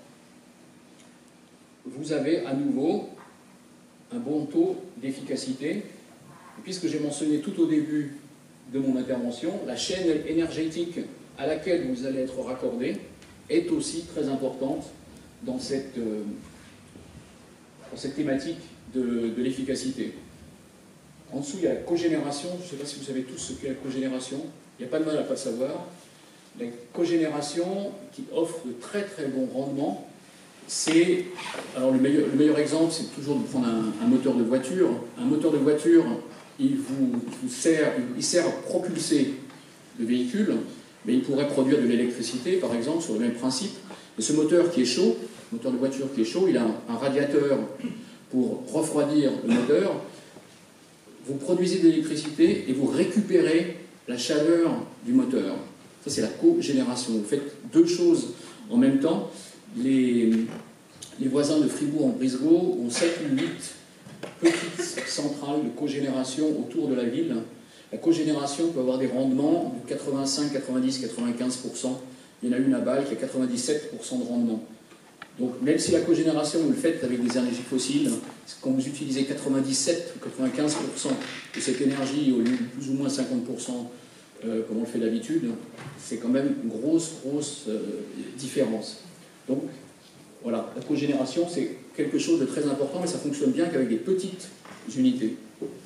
vous avez à nouveau un bon taux d'efficacité. Et puisque j'ai mentionné tout au début de mon intervention, la chaîne énergétique à laquelle vous allez être raccordé est aussi très importante dans cette, euh, dans cette thématique de, de l'efficacité. En dessous, il y a la cogénération. Je ne sais pas si vous savez tous ce qu'est la cogénération. Il n'y a pas de mal à ne pas savoir. La cogénération qui offre de très très bons rendements, c'est... Alors le meilleur, le meilleur exemple, c'est toujours de prendre un, un moteur de voiture. Un moteur de voiture, il vous, il vous sert, il sert à propulser le véhicule, mais il pourrait produire de l'électricité, par exemple, sur le même principe. Et ce moteur qui est chaud, le moteur de voiture qui est chaud, il a un, un radiateur pour refroidir le moteur. Vous produisez de l'électricité et vous récupérez la chaleur du moteur. Ça, c'est la cogénération. Vous faites deux choses en même temps. Les, les voisins de Fribourg en Brisgau ont sept ou huit petites centrales de cogénération autour de la ville La cogénération peut avoir des rendements de quatre-vingt-cinq, quatre-vingt-dix, quatre-vingt-quinze pour cent. Il y en a une à Bâle qui a quatre-vingt-dix-sept pour cent de rendement. Donc même si la cogénération, vous le faites avec des énergies fossiles, quand vous utilisez quatre-vingt-dix-sept ou quatre-vingt-quinze pour cent de cette énergie au lieu de plus ou moins cinquante pour cent euh, comme on le fait d'habitude, c'est quand même une grosse, grosse euh, différence. Donc voilà, la cogénération, c'est quelque chose de très important, mais ça fonctionne bien qu'avec des petites unités.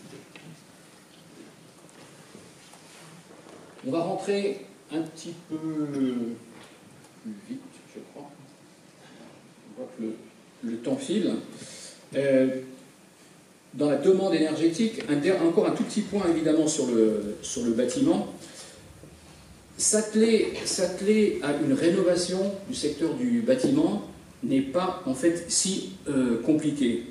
On va rentrer un petit peu plus vite, je crois. On voit que le, le temps file. Euh, dans la demande énergétique, un, encore un tout petit point évidemment sur le, sur le bâtiment. S'atteler, s'atteler à une rénovation du secteur du bâtiment n'est pas en fait si euh, compliqué.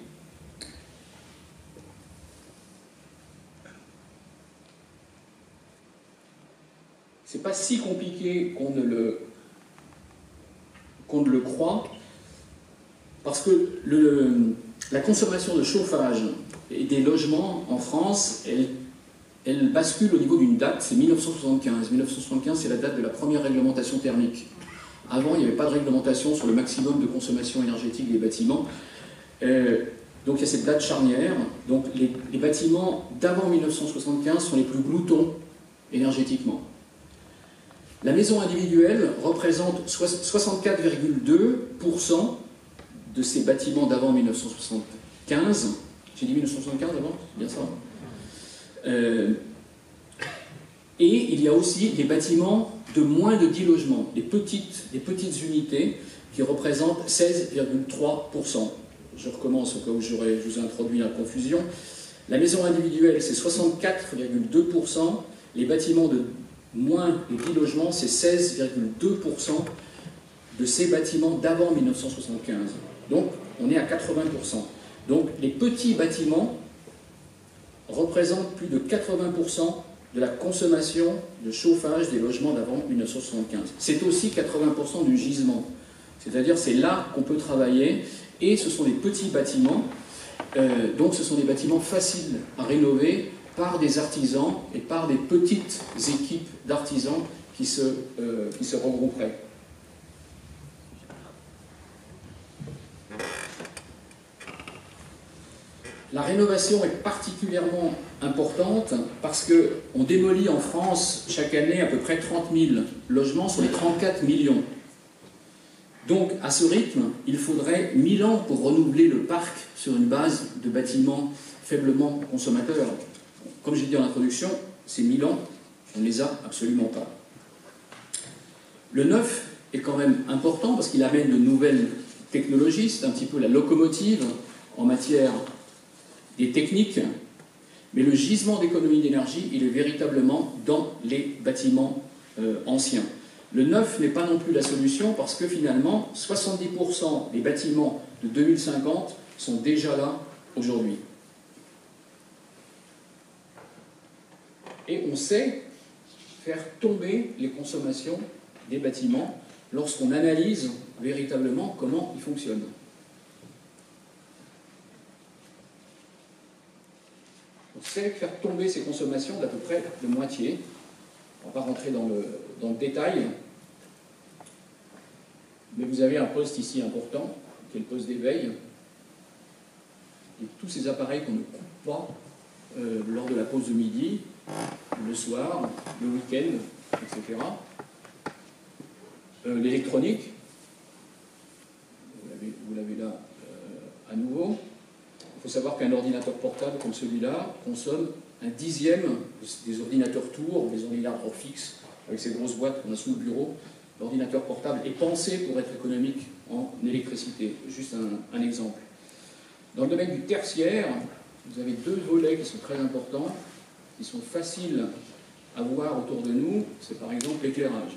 C'est pas si compliqué qu'on ne le, qu'on ne le croit, parce que le, la consommation de chauffage et des logements en France, elle, elle bascule au niveau d'une date, c'est mille neuf cent soixante-quinze. mille neuf cent soixante-quinze, c'est la date de la première réglementation thermique. Avant, il n'y avait pas de réglementation sur le maximum de consommation énergétique des bâtiments. Euh, donc il y a cette date charnière. Donc les, les bâtiments d'avant mille neuf cent soixante-quinze sont les plus gloutons énergétiquement. La maison individuelle représente soixante-quatre virgule deux pour cent de ces bâtiments d'avant mille neuf cent soixante-quinze. J'ai dit mille neuf cent soixante-quinze avant, c'est bien ça. Euh, et il y a aussi des bâtiments de moins de dix logements, des petites, des petites unités qui représentent seize virgule trois pour cent. Je recommence au cas où je vous ai introduit la confusion. La maison individuelle, c'est soixante-quatre virgule deux pour cent. Les bâtiments de moins de dix logements, c'est seize virgule deux pour cent de ces bâtiments d'avant mille neuf cent soixante-quinze. Donc, on est à quatre-vingts pour cent. Donc, les petits bâtiments représentent plus de quatre-vingts pour cent de la consommation de chauffage des logements d'avant mille neuf cent soixante-quinze. C'est aussi quatre-vingts pour cent du gisement. C'est-à-dire, c'est là qu'on peut travailler, et ce sont des petits bâtiments, euh, donc ce sont des bâtiments faciles à rénover par des artisans et par des petites équipes d'artisans qui se, euh, qui se regrouperaient. La rénovation est particulièrement importante parce qu'on démolit en France chaque année à peu près trente mille logements sur les trente-quatre millions. Donc, à ce rythme, il faudrait mille ans pour renouveler le parc sur une base de bâtiments faiblement consommateurs. Comme j'ai dit en introduction, ces mille ans, on ne les a absolument pas. Le neuf est quand même important parce qu'il amène de nouvelles technologies, c'est un petit peu la locomotive en matière des techniques, mais le gisement d'économie d'énergie, il est véritablement dans les bâtiments euh, anciens. Le neuf n'est pas non plus la solution parce que finalement, soixante-dix pour cent des bâtiments de deux mille cinquante sont déjà là aujourd'hui. Et on sait faire tomber les consommations des bâtiments lorsqu'on analyse véritablement comment ils fonctionnent. On sait faire tomber ces consommations d'à peu près de moitié. On ne va pas rentrer dans le, dans le détail, mais vous avez un poste ici important, qui est le poste d'éveil. Et tous ces appareils qu'on ne coupe pas euh, lors de la pause de midi, le soir, le week-end, et cetera. Euh, L'électronique, vous l'avez là euh, à nouveau. Il faut savoir qu'un ordinateur portable comme celui-là consomme un dixième des ordinateurs tours, des ordinateurs fixes, avec ces grosses boîtes qu'on a sous le bureau. L'ordinateur portable est pensé pour être économique en électricité. Juste un, un exemple. Dans le domaine du tertiaire, vous avez deux volets qui sont très importants, qui sont faciles à voir autour de nous. C'est par exemple l'éclairage.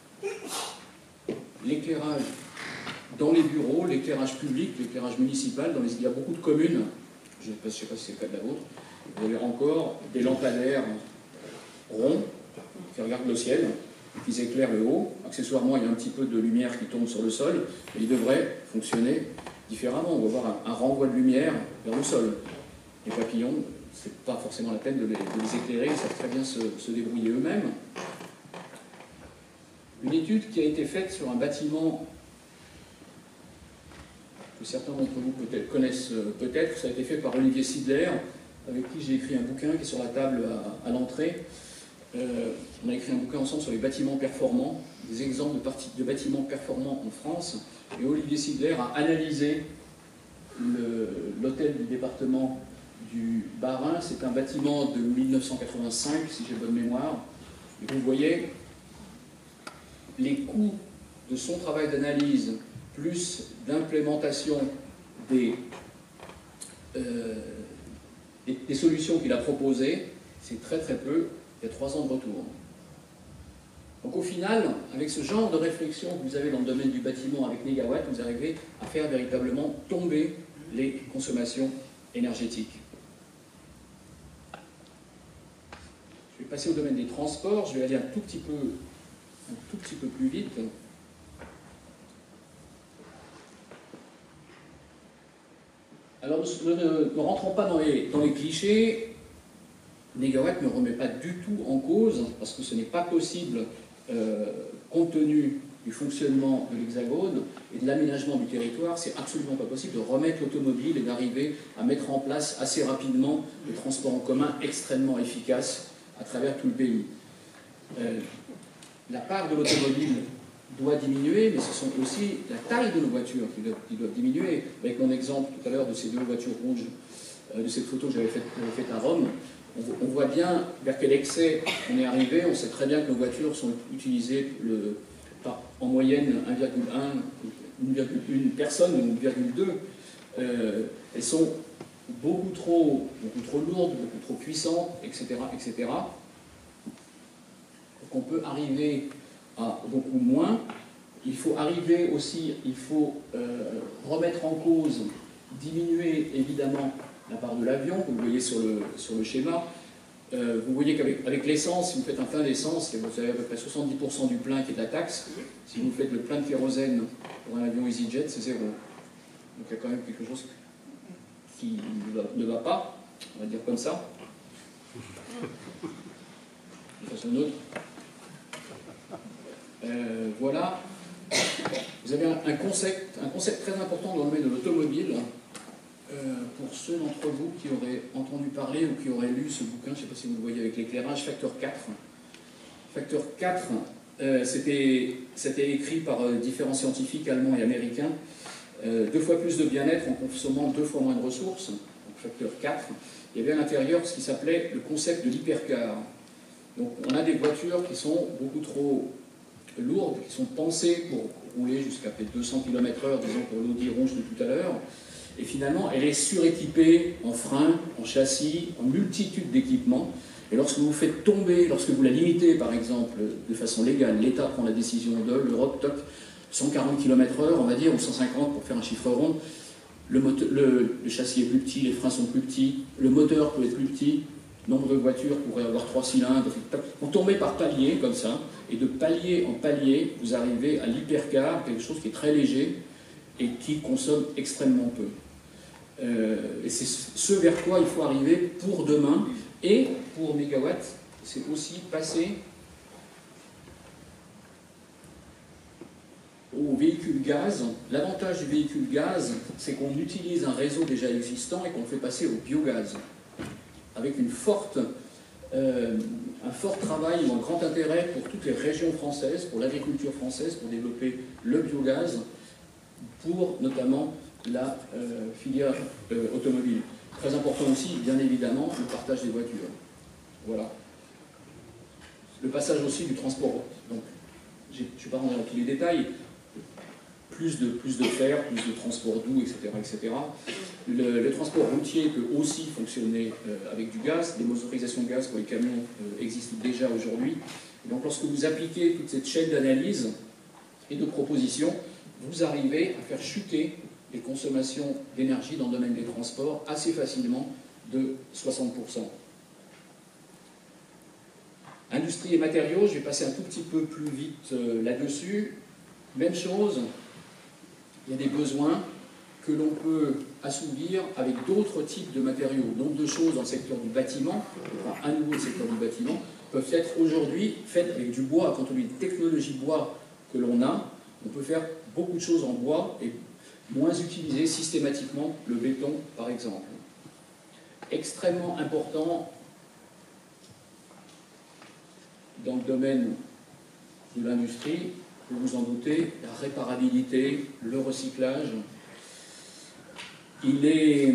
L'éclairage dans les bureaux, l'éclairage public, l'éclairage municipal, dans les... il y a beaucoup de communes, je ne sais pas si c'est le cas de la vôtre, vous avez encore des lampadaires ronds qui regardent le ciel et qui éclairent le haut. Accessoirement, il y a un petit peu de lumière qui tombe sur le sol, mais ils devraient fonctionner différemment. On va avoir un, un renvoi de lumière vers le sol. Les papillons c'est pas forcément la peine de les, de les éclairer, ils savent très bien se, se débrouiller eux-mêmes. Une étude qui a été faite sur un bâtiment que certains d'entre vous peut-être connaissent peut-être, ça a été fait par Olivier Sidler, avec qui j'ai écrit un bouquin qui est sur la table à, à l'entrée. Euh, on a écrit un bouquin ensemble sur les bâtiments performants, des exemples de, parties, de bâtiments performants en France, et Olivier Sidler a analysé l'hôtel du département du Bas-Rhin. C'est un bâtiment de mille neuf cent quatre-vingt-cinq, si j'ai bonne mémoire, et vous voyez les coûts de son travail d'analyse plus d'implémentation des, euh, des, des solutions qu'il a proposées, c'est très très peu, il y a trois ans de retour. Donc au final, avec ce genre de réflexion que vous avez dans le domaine du bâtiment avec Négawatt, vous arrivez à faire véritablement tomber les consommations énergétiques. Je vais passer au domaine des transports, je vais aller un tout petit peu, un tout petit peu plus vite. Alors, ne, ne, ne rentrons pas dans les, dans les clichés. Négawatt ne remet pas du tout en cause, parce que ce n'est pas possible, euh, compte tenu du fonctionnement de l'Hexagone et de l'aménagement du territoire, c'est absolument pas possible de remettre l'automobile et d'arriver à mettre en place assez rapidement des transports en commun extrêmement efficaces à travers tout le pays. Euh, la part de l'automobile doit diminuer, mais ce sont aussi la taille de nos voitures qui doivent, qui doivent diminuer. Avec mon exemple tout à l'heure de ces deux voitures rouges, euh, de cette photo que j'avais faite, faite à Rome, on, on voit bien vers quel excès on est arrivé. On sait très bien que nos voitures sont utilisées le, par, en moyenne un virgule un, une virgule une personne, une virgule deux. Euh, elles sont beaucoup trop, beaucoup trop lourdes, beaucoup trop puissantes, et cetera, et cetera. Donc on peut arriver à beaucoup moins. Il faut arriver aussi, il faut euh, remettre en cause, diminuer évidemment la part de l'avion, que vous voyez sur le, sur le schéma. Euh, vous voyez qu'avec avec l'essence, si vous faites un plein d'essence, vous avez à peu près soixante-dix pour cent du plein qui est de la taxe. Si vous faites le plein de kérosène pour un avion EasyJet, c'est zéro. Donc il y a quand même quelque chose qui ne va, ne va pas, on va dire comme ça. De façon neutre. Euh, voilà. Vous avez un, un, concept, un concept très important dans le domaine de l'automobile. Euh, pour ceux d'entre vous qui auraient entendu parler ou qui auraient lu ce bouquin, je ne sais pas si vous le voyez avec l'éclairage, Facteur quatre. Facteur quatre, euh, c'était écrit par euh, différents scientifiques allemands et américains. Euh, deux fois plus de bien-être en consommant deux fois moins de ressources. Donc facteur quatre. Il y avait à l'intérieur ce qui s'appelait le concept de l'hypercar. Donc on a des voitures qui sont beaucoup trop lourdes, qui sont pensées pour rouler jusqu'à peut-être deux cents kilomètres heure, disons pour l'Audi rouge de tout à l'heure. Et finalement, elle est suréquipée en freins, en châssis, en multitude d'équipements. Et lorsque vous faites tomber, lorsque vous la limitez, par exemple, de façon légale, l'État prend la décision de l'Europe, toc, cent quarante kilomètres heure, on va dire, ou cent cinquante pour faire un chiffre rond, le, moteur, le, le châssis est plus petit, les freins sont plus petits, le moteur peut être plus petit, nombre de voitures pourrait avoir trois cylindres. Vous tombez par palier, comme ça, et de palier en palier, vous arrivez à l'hypercar, quelque chose qui est très léger et qui consomme extrêmement peu. Euh, et c'est ce vers quoi il faut arriver pour demain. Et pour Négawatt, c'est aussi passer au véhicule gaz. L'avantage du véhicule gaz, c'est qu'on utilise un réseau déjà existant et qu'on le fait passer au biogaz, avec une forte, euh, un fort travail ou un grand intérêt pour toutes les régions françaises, pour l'agriculture française, pour développer le biogaz, pour notamment la euh, filière euh, automobile. Très important aussi, bien évidemment, le partage des voitures. Voilà. Le passage aussi du transport. Donc, je ne vais pas rentrer dans tous les détails. Plus de, plus de fer, plus de transport doux, et cetera et cetera. Le, le transport routier peut aussi fonctionner euh, avec du gaz. Des motorisations gaz pour les camions euh, existent déjà aujourd'hui. Donc, lorsque vous appliquez toute cette chaîne d'analyse et de propositions, vous arrivez à faire chuter les consommations d'énergie dans le domaine des transports assez facilement de soixante pour cent. Industrie et matériaux, je vais passer un tout petit peu plus vite euh, là-dessus. Même chose, il y a des besoins que l'on peut assouvir avec d'autres types de matériaux. Nombre de choses dans le secteur du bâtiment, enfin, à nouveau le secteur du bâtiment, peuvent être aujourd'hui faites avec du bois. Quand on dit technologie bois que l'on a, on peut faire beaucoup de choses en bois et moins utiliser systématiquement le béton, par exemple. Extrêmement important dans le domaine de l'industrie, vous vous en doutez, la réparabilité, le recyclage. Il est,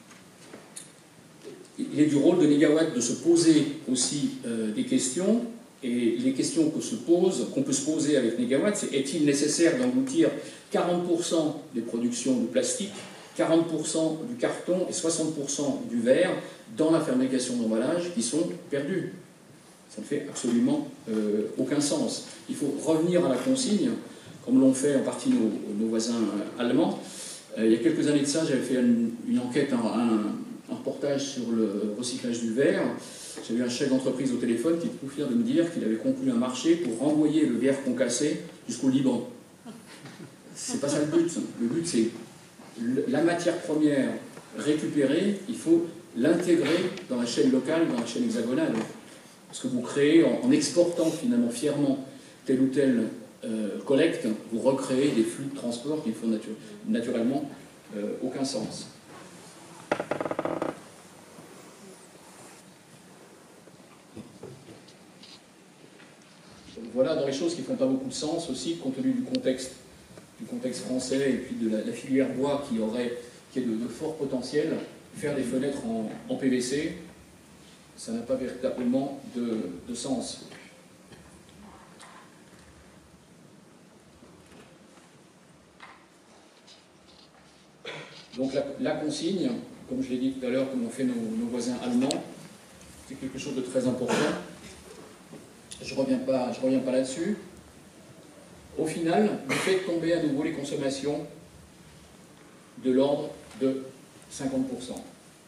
il est du rôle de Négawatt de se poser aussi euh, des questions, et les questions qu'on se pose, qu'on peut se poser avec Négawatt, c'est est-il nécessaire d'engloutir quarante pour cent des productions de plastique, quarante pour cent du carton et soixante pour cent du verre dans la fabrication d'emballage qui sont perdus? Ça ne fait absolument euh, aucun sens. Il faut revenir à la consigne, comme l'ont fait en partie nos, nos voisins euh, allemands. Euh, il y a quelques années de ça, j'avais fait une, une enquête, un, un, un reportage sur le recyclage du verre. J'ai eu un chef d'entreprise au téléphone qui est tout fier de me dire qu'il avait conclu un marché pour renvoyer le verre concassé jusqu'au Liban. C'est pas ça le but. Le but, c'est la matière première récupérée, il faut l'intégrer dans la chaîne locale, dans la chaîne hexagonale. Parce que vous créez, en, en exportant finalement fièrement telle ou telle euh, collecte, vous recréez des flux de transport qui ne font natu naturellement euh, aucun sens. Donc voilà dans les choses qui ne font pas beaucoup de sens aussi, compte tenu du contexte, du contexte français et puis de la, la filière bois qui, aurait, qui est de, de fort potentiel. Faire des fenêtres en, en P V C, ça n'a pas véritablement de, de sens. Donc la, la consigne, comme je l'ai dit tout à l'heure, comme ont fait nos, nos voisins allemands, c'est quelque chose de très important. Je ne reviens pas, je reviens pas là-dessus. Au final, vous faites tomber à nouveau les consommations de l'ordre de cinquante pour cent.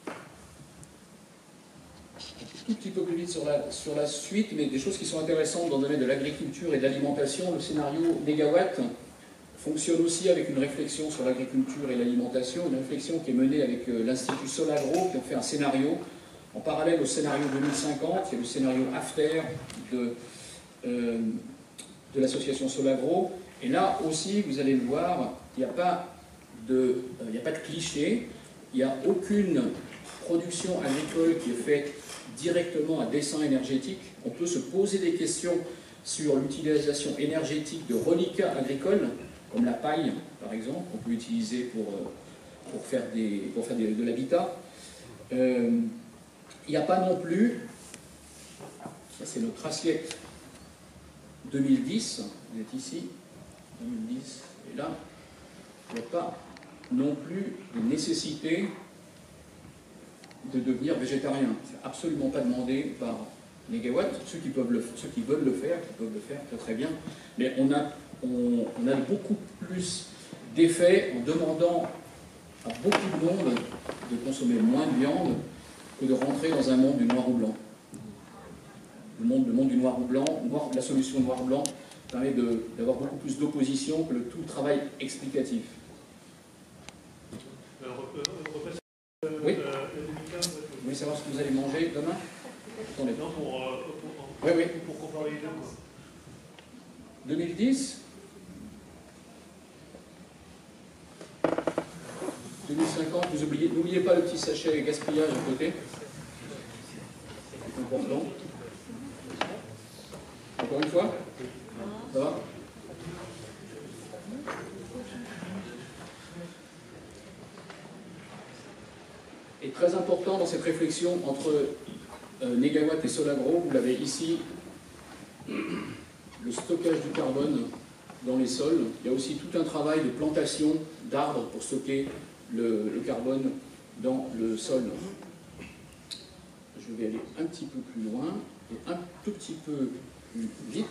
Tout petit peu plus vite sur la, sur la suite, mais des choses qui sont intéressantes dans le domaine de l'agriculture et de l'alimentation. Le scénario Négawatt fonctionne aussi avec une réflexion sur l'agriculture et l'alimentation, une réflexion qui est menée avec l'Institut Solagro, qui ont fait un scénario en parallèle au scénario deux mille cinquante. Il y a le scénario After de, euh, de l'association Solagro. Et là aussi, vous allez le voir, il n'y a pas de, euh, il n'y a pas de cliché, il n'y a aucune production agricole qui est faite directement à dessin énergétique. On peut se poser des questions sur l'utilisation énergétique de reliquats agricoles, comme la paille, par exemple, qu'on peut utiliser pour, pour faire, des, pour faire des, de l'habitat. Euh, il n'y a pas non plus, ça c'est notre assiette deux mille dix, vous êtes ici, deux mille dix, et là, il n'y a pas non plus de nécessité de devenir végétarien. C'est absolument pas demandé par Négawatt. Ceux qui, peuvent le, ceux qui veulent le faire, qui peuvent le faire très très bien. Mais on a, on, on a beaucoup plus d'effets en demandant à beaucoup de monde de consommer moins de viande que de rentrer dans un monde du noir ou blanc. Le monde, le monde du noir ou blanc, noir, la solution noir-blanc permet d'avoir beaucoup plus d'opposition que le, tout le travail explicatif. Alors, euh, oui. Euh, Vous voulez savoir ce que vous allez manger demain? Attendez. Non, pour, euh, pour, oui, oui. pour comparer les deux. Quoi. deux mille dix deux mille cinquante, vous oubliez, n'oubliez pas le petit sachet gaspillage à côté. C'est important. Encore une fois? Ça va? Et très important dans cette réflexion entre euh, Négawatt et Solagro, vous l'avez ici, le stockage du carbone dans les sols. Il y a aussi tout un travail de plantation d'arbres pour stocker le, le carbone dans le sol. Je vais aller un petit peu plus loin et un tout petit peu plus vite.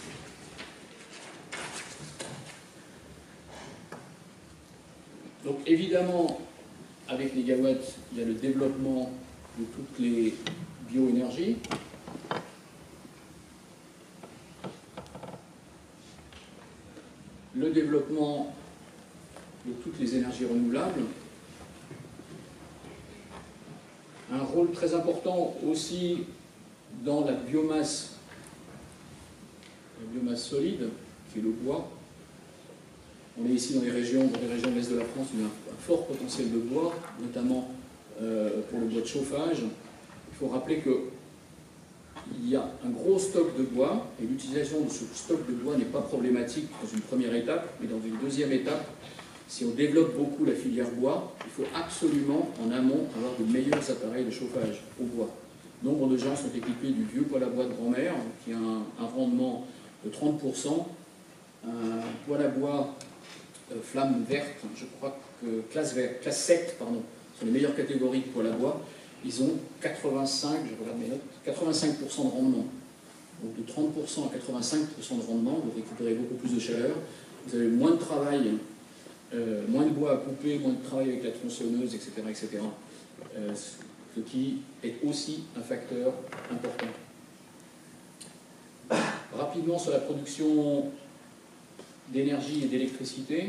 Donc évidemment, avec Négawatt, il y a le développement de toutes les bioénergies. Le développement de toutes les énergies renouvelables. Un rôle très important aussi dans la biomasse, la biomasse solide, qui est le bois. On est ici dans les régions, dans les régions de l'Est de la France, où il y a un, un fort potentiel de bois, notamment euh, pour le bois de chauffage. Il faut rappeler qu'il y a un gros stock de bois, et l'utilisation de ce stock de bois n'est pas problématique dans une première étape, mais dans une deuxième étape, si on développe beaucoup la filière bois, il faut absolument, en amont, avoir de meilleurs appareils de chauffage au bois. Nombre de gens sont équipés du vieux poêle à bois de grand-mère, qui a un, un rendement de trente pour cent. Un poêle à bois euh, flamme verte, je crois que classe, vert, classe sept, pardon, sont les meilleures catégories de poêle à bois. Ils ont quatre-vingt-cinq, je regarde mes notes, quatre-vingt-cinq pour cent de rendement. Donc de trente pour cent à quatre-vingt-cinq pour cent de rendement, vous récupérez beaucoup plus de chaleur. Vous avez moins de travail. Euh, moins de bois à couper, moins de travail avec la tronçonneuse, et cetera, et cetera. Euh, ce qui est aussi un facteur important. Rapidement sur la production d'énergie et d'électricité,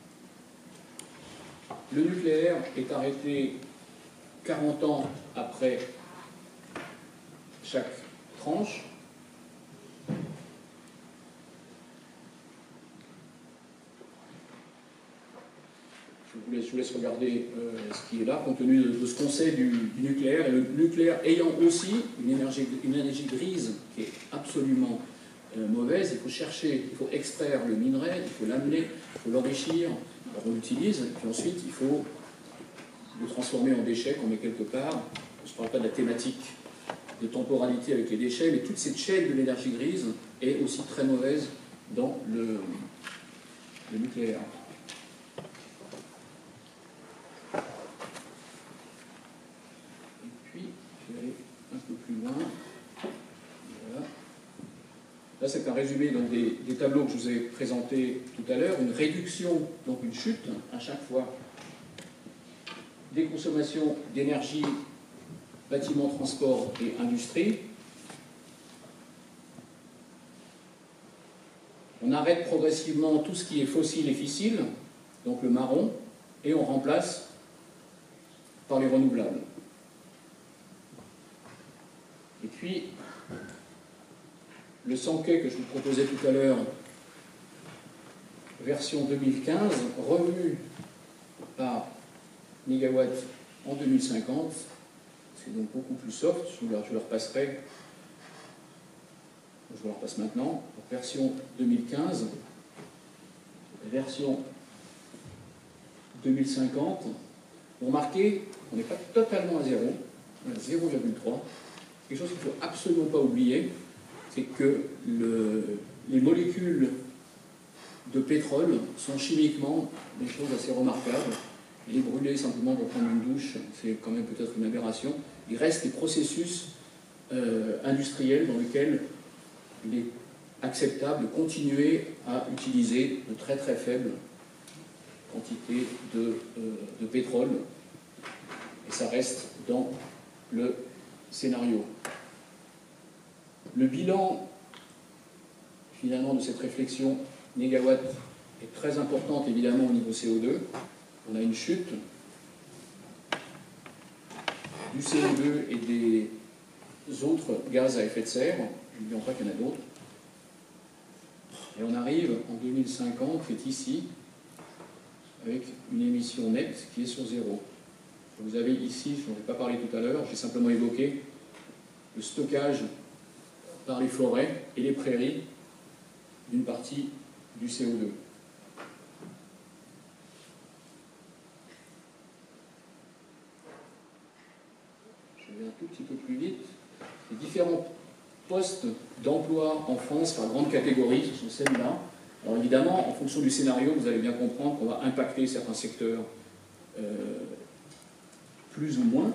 le nucléaire est arrêté quarante ans après chaque tranche. Je vous, laisse, je vous laisse regarder euh, ce qui est là, compte tenu de, de ce qu'on sait du, du nucléaire. Et le nucléaire ayant aussi une énergie, une énergie grise qui est absolument euh, mauvaise, il faut chercher, il faut extraire le minerai, il faut l'amener, il faut l'enrichir, on l'utilise, et puis ensuite il faut le transformer en déchets qu'on met quelque part. Je ne parle pas de la thématique de temporalité avec les déchets, mais toute cette chaîne de l'énergie grise est aussi très mauvaise dans le, le nucléaire. Là, c'est un résumé donc, des, des tableaux que je vous ai présentés tout à l'heure. Une réduction, donc une chute à chaque fois des consommations d'énergie, bâtiments, transport et industrie. On arrête progressivement tout ce qui est fossile et fissile, donc le marron, et on remplace par les renouvelables. Et puis, le cent quai que je vous proposais tout à l'heure, version deux mille quinze, revu par mégawatt en deux mille cinquante, c'est donc beaucoup plus soft, je vous le, je le repasserai, je vous le repasse maintenant, donc, version deux mille quinze, version deux mille cinquante, vous remarquez, on n'est pas totalement à zéro, on est à zéro virgule trois, quelque chose qu'il ne faut absolument pas oublier, c'est que le, les molécules de pétrole sont chimiquement des choses assez remarquables. Les brûler simplement pour prendre une douche, c'est quand même peut-être une aberration. Il reste des processus euh, industriels dans lesquels il est acceptable de continuer à utiliser de très très faibles quantités de, euh, de pétrole. Et ça reste dans le scénario. Le bilan, finalement, de cette réflexion négawatt est très importante, évidemment, au niveau C O deux. On a une chute du C O deux et des autres gaz à effet de serre. N'oublions pas qu'il y en a d'autres. Et on arrive en deux mille cinquante, qui est ici, avec une émission nette qui est sur zéro. Vous avez ici, je n'en ai pas parlé tout à l'heure, j'ai simplement évoqué le stockage par les forêts et les prairies d'une partie du C O deux. Je vais un tout petit peu plus vite. Les différents postes d'emploi en France par grande catégorie, ce sont celles-là. Alors évidemment, en fonction du scénario, vous allez bien comprendre qu'on va impacter certains secteurs euh, plus ou moins.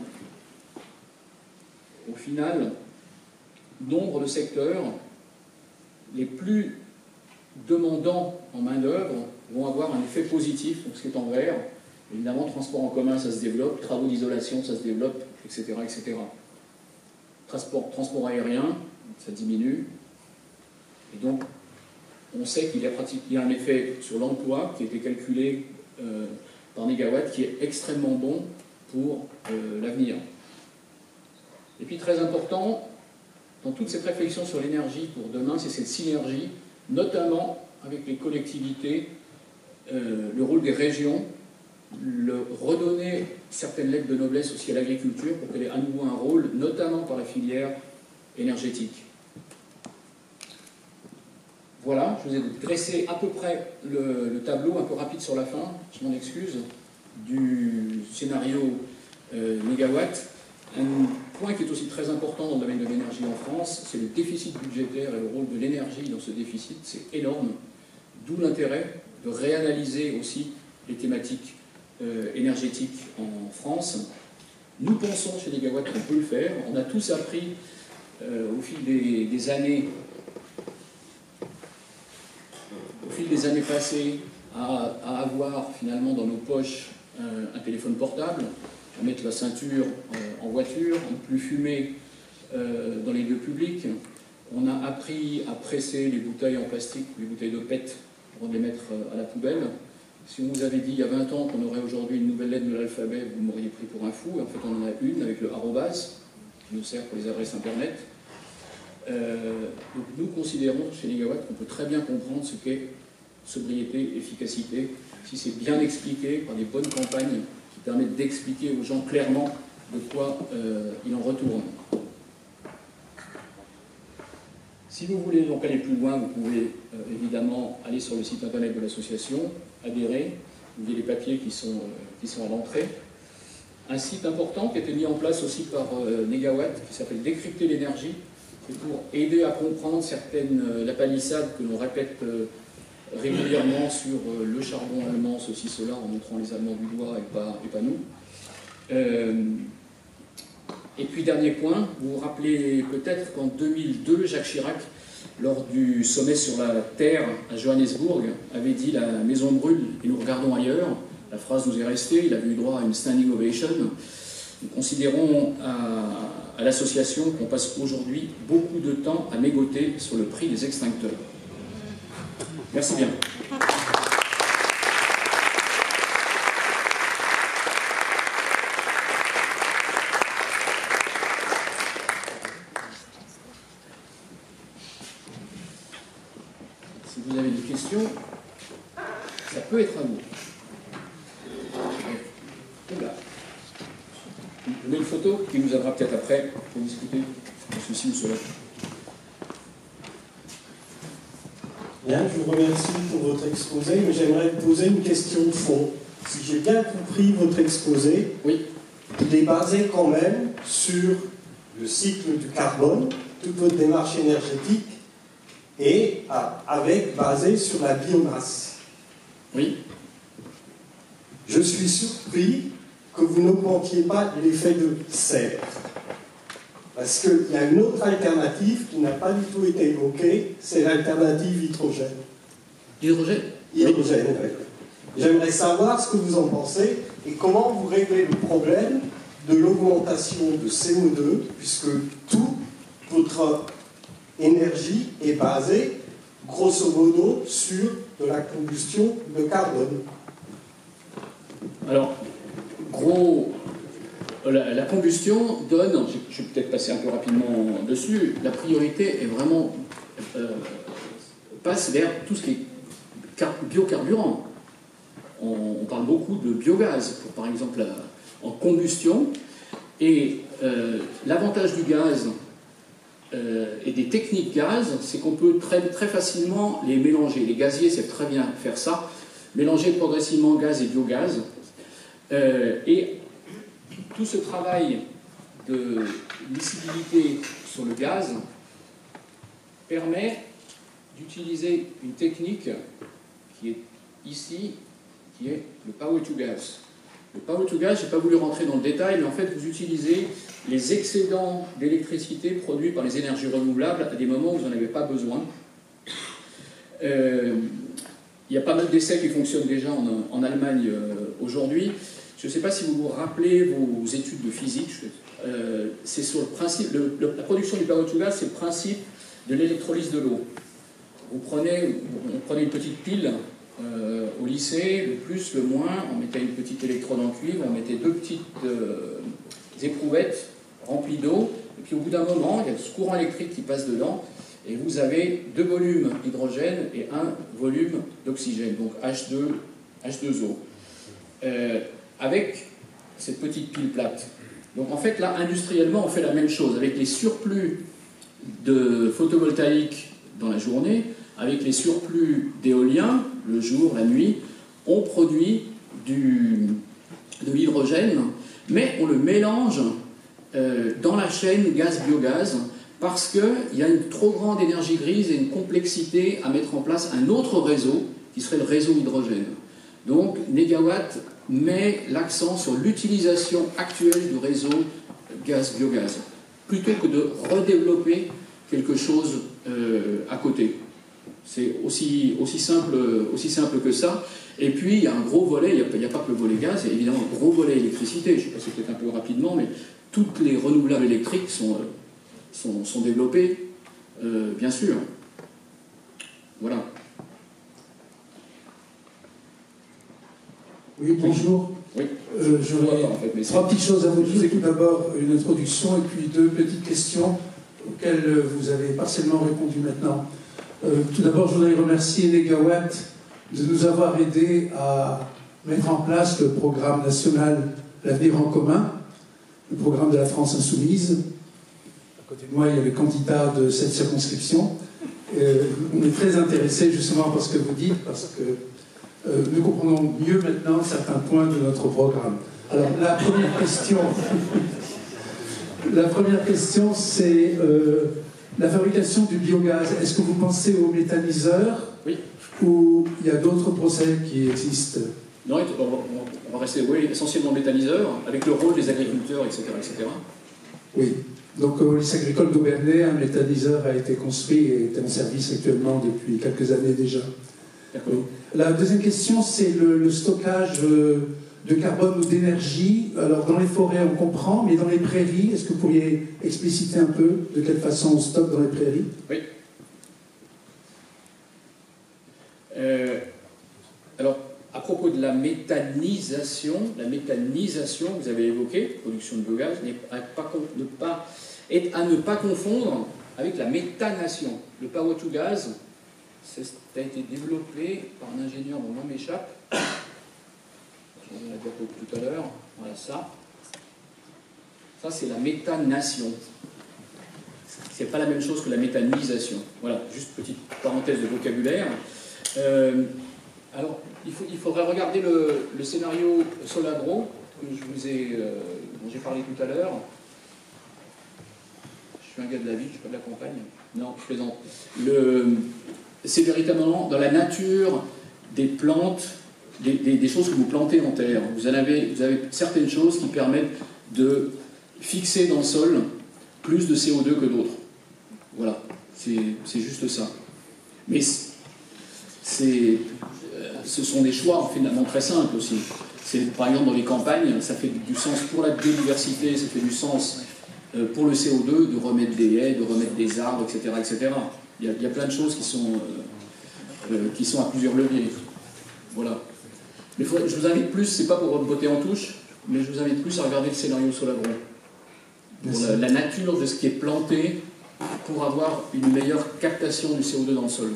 Au final, nombre de secteurs les plus demandants en main-d'œuvre vont avoir un effet positif, donc ce qui est en vert. Évidemment, transport en commun, ça se développe, travaux d'isolation, ça se développe, et cetera, et cetera. Transport, transport aérien, ça diminue. Et donc, on sait qu'il y a, pratique, il y a un effet sur l'emploi qui a été calculé euh, par mégawatt, qui est extrêmement bon pour euh, l'avenir. Et puis très important, dans toute cette réflexion sur l'énergie pour demain, c'est cette synergie, notamment avec les collectivités, euh, le rôle des régions, le, redonner certaines lettres de noblesse aussi à l'agriculture pour qu'elle ait à nouveau un rôle, notamment par la filière énergétique. Voilà, je vous ai dressé à peu près le, le tableau, un peu rapide sur la fin, je m'en excuse, du scénario euh, mégawatt. Un point qui est aussi très important dans le domaine de l'énergie en France, c'est le déficit budgétaire et le rôle de l'énergie dans ce déficit, c'est énorme, d'où l'intérêt de réanalyser aussi les thématiques euh, énergétiques en France. Nous pensons chez Négawatt qu'on peut le faire, on a tous appris euh, au fil des, des années au fil des années passées à, à avoir finalement dans nos poches euh, un téléphone portable, à mettre la ceinture euh, en voiture, à ne plus fumer euh, dans les lieux publics. On a appris à presser les bouteilles en plastique, les bouteilles de P E T, pour les mettre à la poubelle. Si on vous avait dit il y a vingt ans qu'on aurait aujourd'hui une nouvelle lettre de l'alphabet, vous m'auriez pris pour un fou. En fait, on en a une avec le arrobase, qui nous sert pour les adresses Internet. Euh, donc nous considérons chez Négawatt qu'on peut très bien comprendre ce qu'est sobriété, efficacité, si c'est bien expliqué par des bonnes campagnes qui permettent d'expliquer aux gens clairement de quoi euh, il en retourne. Si vous voulez donc aller plus loin, vous pouvez euh, évidemment aller sur le site internet de l'association, adhérer, vous voyez les papiers qui sont, euh, qui sont à l'entrée. Un site important qui a été mis en place aussi par euh, Négawatt, qui s'appelle Décrypter l'énergie, c'est pour aider à comprendre certaines, euh, la palissade que l'on répète euh, régulièrement sur euh, le charbon allemand, ceci, cela, en montrant les Allemands du doigt et pas, et pas nous. Euh, et puis dernier point, vous vous rappelez peut-être qu'en deux mille deux, Jacques Chirac, lors du sommet sur la Terre à Johannesburg, avait dit « La maison brûle et nous regardons ailleurs ». La phrase nous est restée, il a eu droit à une standing ovation. Nous considérons à, à l'association qu'on passe aujourd'hui beaucoup de temps à mégoter sur le prix des extincteurs. Merci bien. Si vous avez des questions, ça peut être à vous. Oula. Je mets une photo qui nous aidera peut-être après pour discuter de ceci ou cela. Bien, je vous remercie pour votre exposé, mais j'aimerais vous poser une question de fond. Si j'ai bien compris votre exposé, oui. Il est basé quand même sur le cycle du carbone, toute votre démarche énergétique, et avec basé sur la biomasse. Oui. Je suis surpris que vous n'augmentiez pas l'effet de serre. Parce qu'il y a une autre alternative qui n'a pas du tout été évoquée, c'est l'alternative hydrogène. Hydrogène Hydrogène, oui. J'aimerais savoir ce que vous en pensez et comment vous réglez le problème de l'augmentation de C O deux, puisque toute votre énergie est basée, grosso modo, sur de la combustion de carbone. Alors, gros... La, la combustion donne, je, je vais peut-être passer un peu rapidement dessus, la priorité est vraiment, euh, passe vers tout ce qui est car, biocarburant. On, on parle beaucoup de biogaz, pour, par exemple la, en combustion, et euh, l'avantage du gaz euh, et des techniques gaz, c'est qu'on peut très, très facilement les mélanger. Les gaziers savent très bien faire ça, mélanger progressivement gaz et biogaz, euh, et tout ce travail de lisibilité sur le gaz permet d'utiliser une technique qui est ici, qui est le power to gas. Le power to gas, je n'ai pas voulu rentrer dans le détail, mais en fait vous utilisez les excédents d'électricité produits par les énergies renouvelables à des moments où vous n'en avez pas besoin. Euh, il y a pas mal d'essais qui fonctionnent déjà en, en Allemagne euh, aujourd'hui. Je ne sais pas si vous vous rappelez vos études de physique, euh, c'est sur le principe, le, le, la production du power to gas, c'est le principe de l'électrolyse de l'eau. Vous prenez, vous prenez une petite pile Euh, au lycée, le plus, le moins, on mettait une petite électrode en cuivre, on mettait deux petites euh, éprouvettes remplies d'eau, et puis au bout d'un moment, il y a ce courant électrique qui passe dedans, et vous avez deux volumes d'hydrogène et un volume d'oxygène, donc H deux O, euh, avec cette petite pile plate. Donc en fait, là, industriellement, on fait la même chose, avec les surplus de photovoltaïque dans la journée, avec les surplus d'éolien, le jour, la nuit, on produit du, de l'hydrogène, mais on le mélange euh, dans la chaîne gaz-biogaz, parce qu'il y a une trop grande énergie grise et une complexité à mettre en place un autre réseau, qui serait le réseau hydrogène. Donc, Négawatt met l'accent sur l'utilisation actuelle du réseau gaz-biogaz, plutôt que de redévelopper quelque chose euh, à côté. C'est aussi, aussi, simple, aussi simple que ça. Et puis, il y a un gros volet, il n'y a, a pas que le volet gaz, il y a évidemment un gros volet électricité. Je ne sais pas si c'est peut-être un peu rapidement, mais toutes les renouvelables électriques sont, sont, sont développées, euh, bien sûr. Voilà. Oui, bonjour. Oui. Euh, J'aurais en fait, trois petites choses à vous dire. Tout d'abord, une introduction et puis deux petites questions auxquelles vous avez partiellement répondu maintenant. Euh, tout d'abord, je voudrais remercier Négawatt de nous avoir aidés à mettre en place le programme national L'avenir en commun, le programme de la France insoumise. À côté de moi, il y a les candidats de cette circonscription. Euh, on est très intéressés justement par ce que vous dites, parce que euh, nous comprenons mieux maintenant certains points de notre programme. Alors, la première question, la première question, c'est euh, la fabrication du biogaz. Est-ce que vous pensez aux méthaniseurs? Oui. Ou il y a d'autres procès qui existent? Non, on va rester oui, essentiellement méthaniseurs, avec le rôle des agriculteurs, et cetera et cetera. Oui. Donc au lycée agricole d'Aubernay, un méthaniseur a été construit et est en service actuellement depuis quelques années déjà. D'accord. Oui. La deuxième question, c'est le, le stockage de carbone ou d'énergie. Alors dans les forêts, on comprend, mais dans les prairies, est-ce que vous pourriez expliciter un peu de quelle façon on stocke dans les prairies? Oui. Euh, alors, à propos de la méthanisation, la méthanisation que vous avez évoquée, production de biogaz, n'est pas, ne pas, est à ne pas confondre avec la méthanation. Le power to gas, ça a été développé par un ingénieur dont le nom m'échappe. J'en ai dit tout à l'heure. Voilà ça. Ça, c'est la méthanation. C'est pas la même chose que la méthanisation. Voilà, juste petite parenthèse de vocabulaire. Euh, alors, il, faut, il faudrait regarder le, le scénario Solagro, que je vous ai, euh, dont j'ai parlé tout à l'heure. Je suis un gars de la ville, je ne suis pas de la campagne. Non, je plaisante. C'est véritablement dans la nature des plantes, des, des, des choses que vous plantez en terre. Vous en avez, vous avez certaines choses qui permettent de fixer dans le sol plus de C O deux que d'autres. Voilà, c'est juste ça. Mais c'est, ce sont des choix finalement très simples aussi. Par exemple, dans les campagnes, ça fait du sens pour la biodiversité, ça fait du sens pour le C O deux de remettre des haies, de remettre des arbres, et cetera et cetera. Il y a, il y a plein de choses qui sont, euh, qui sont à plusieurs leviers. Voilà. Mais faudrait, je vous invite plus, c'est pas pour botter en touche, mais je vous invite plus à regarder le scénario Solagro. Pour la, la nature de ce qui est planté pour avoir une meilleure captation du C O deux dans le sol.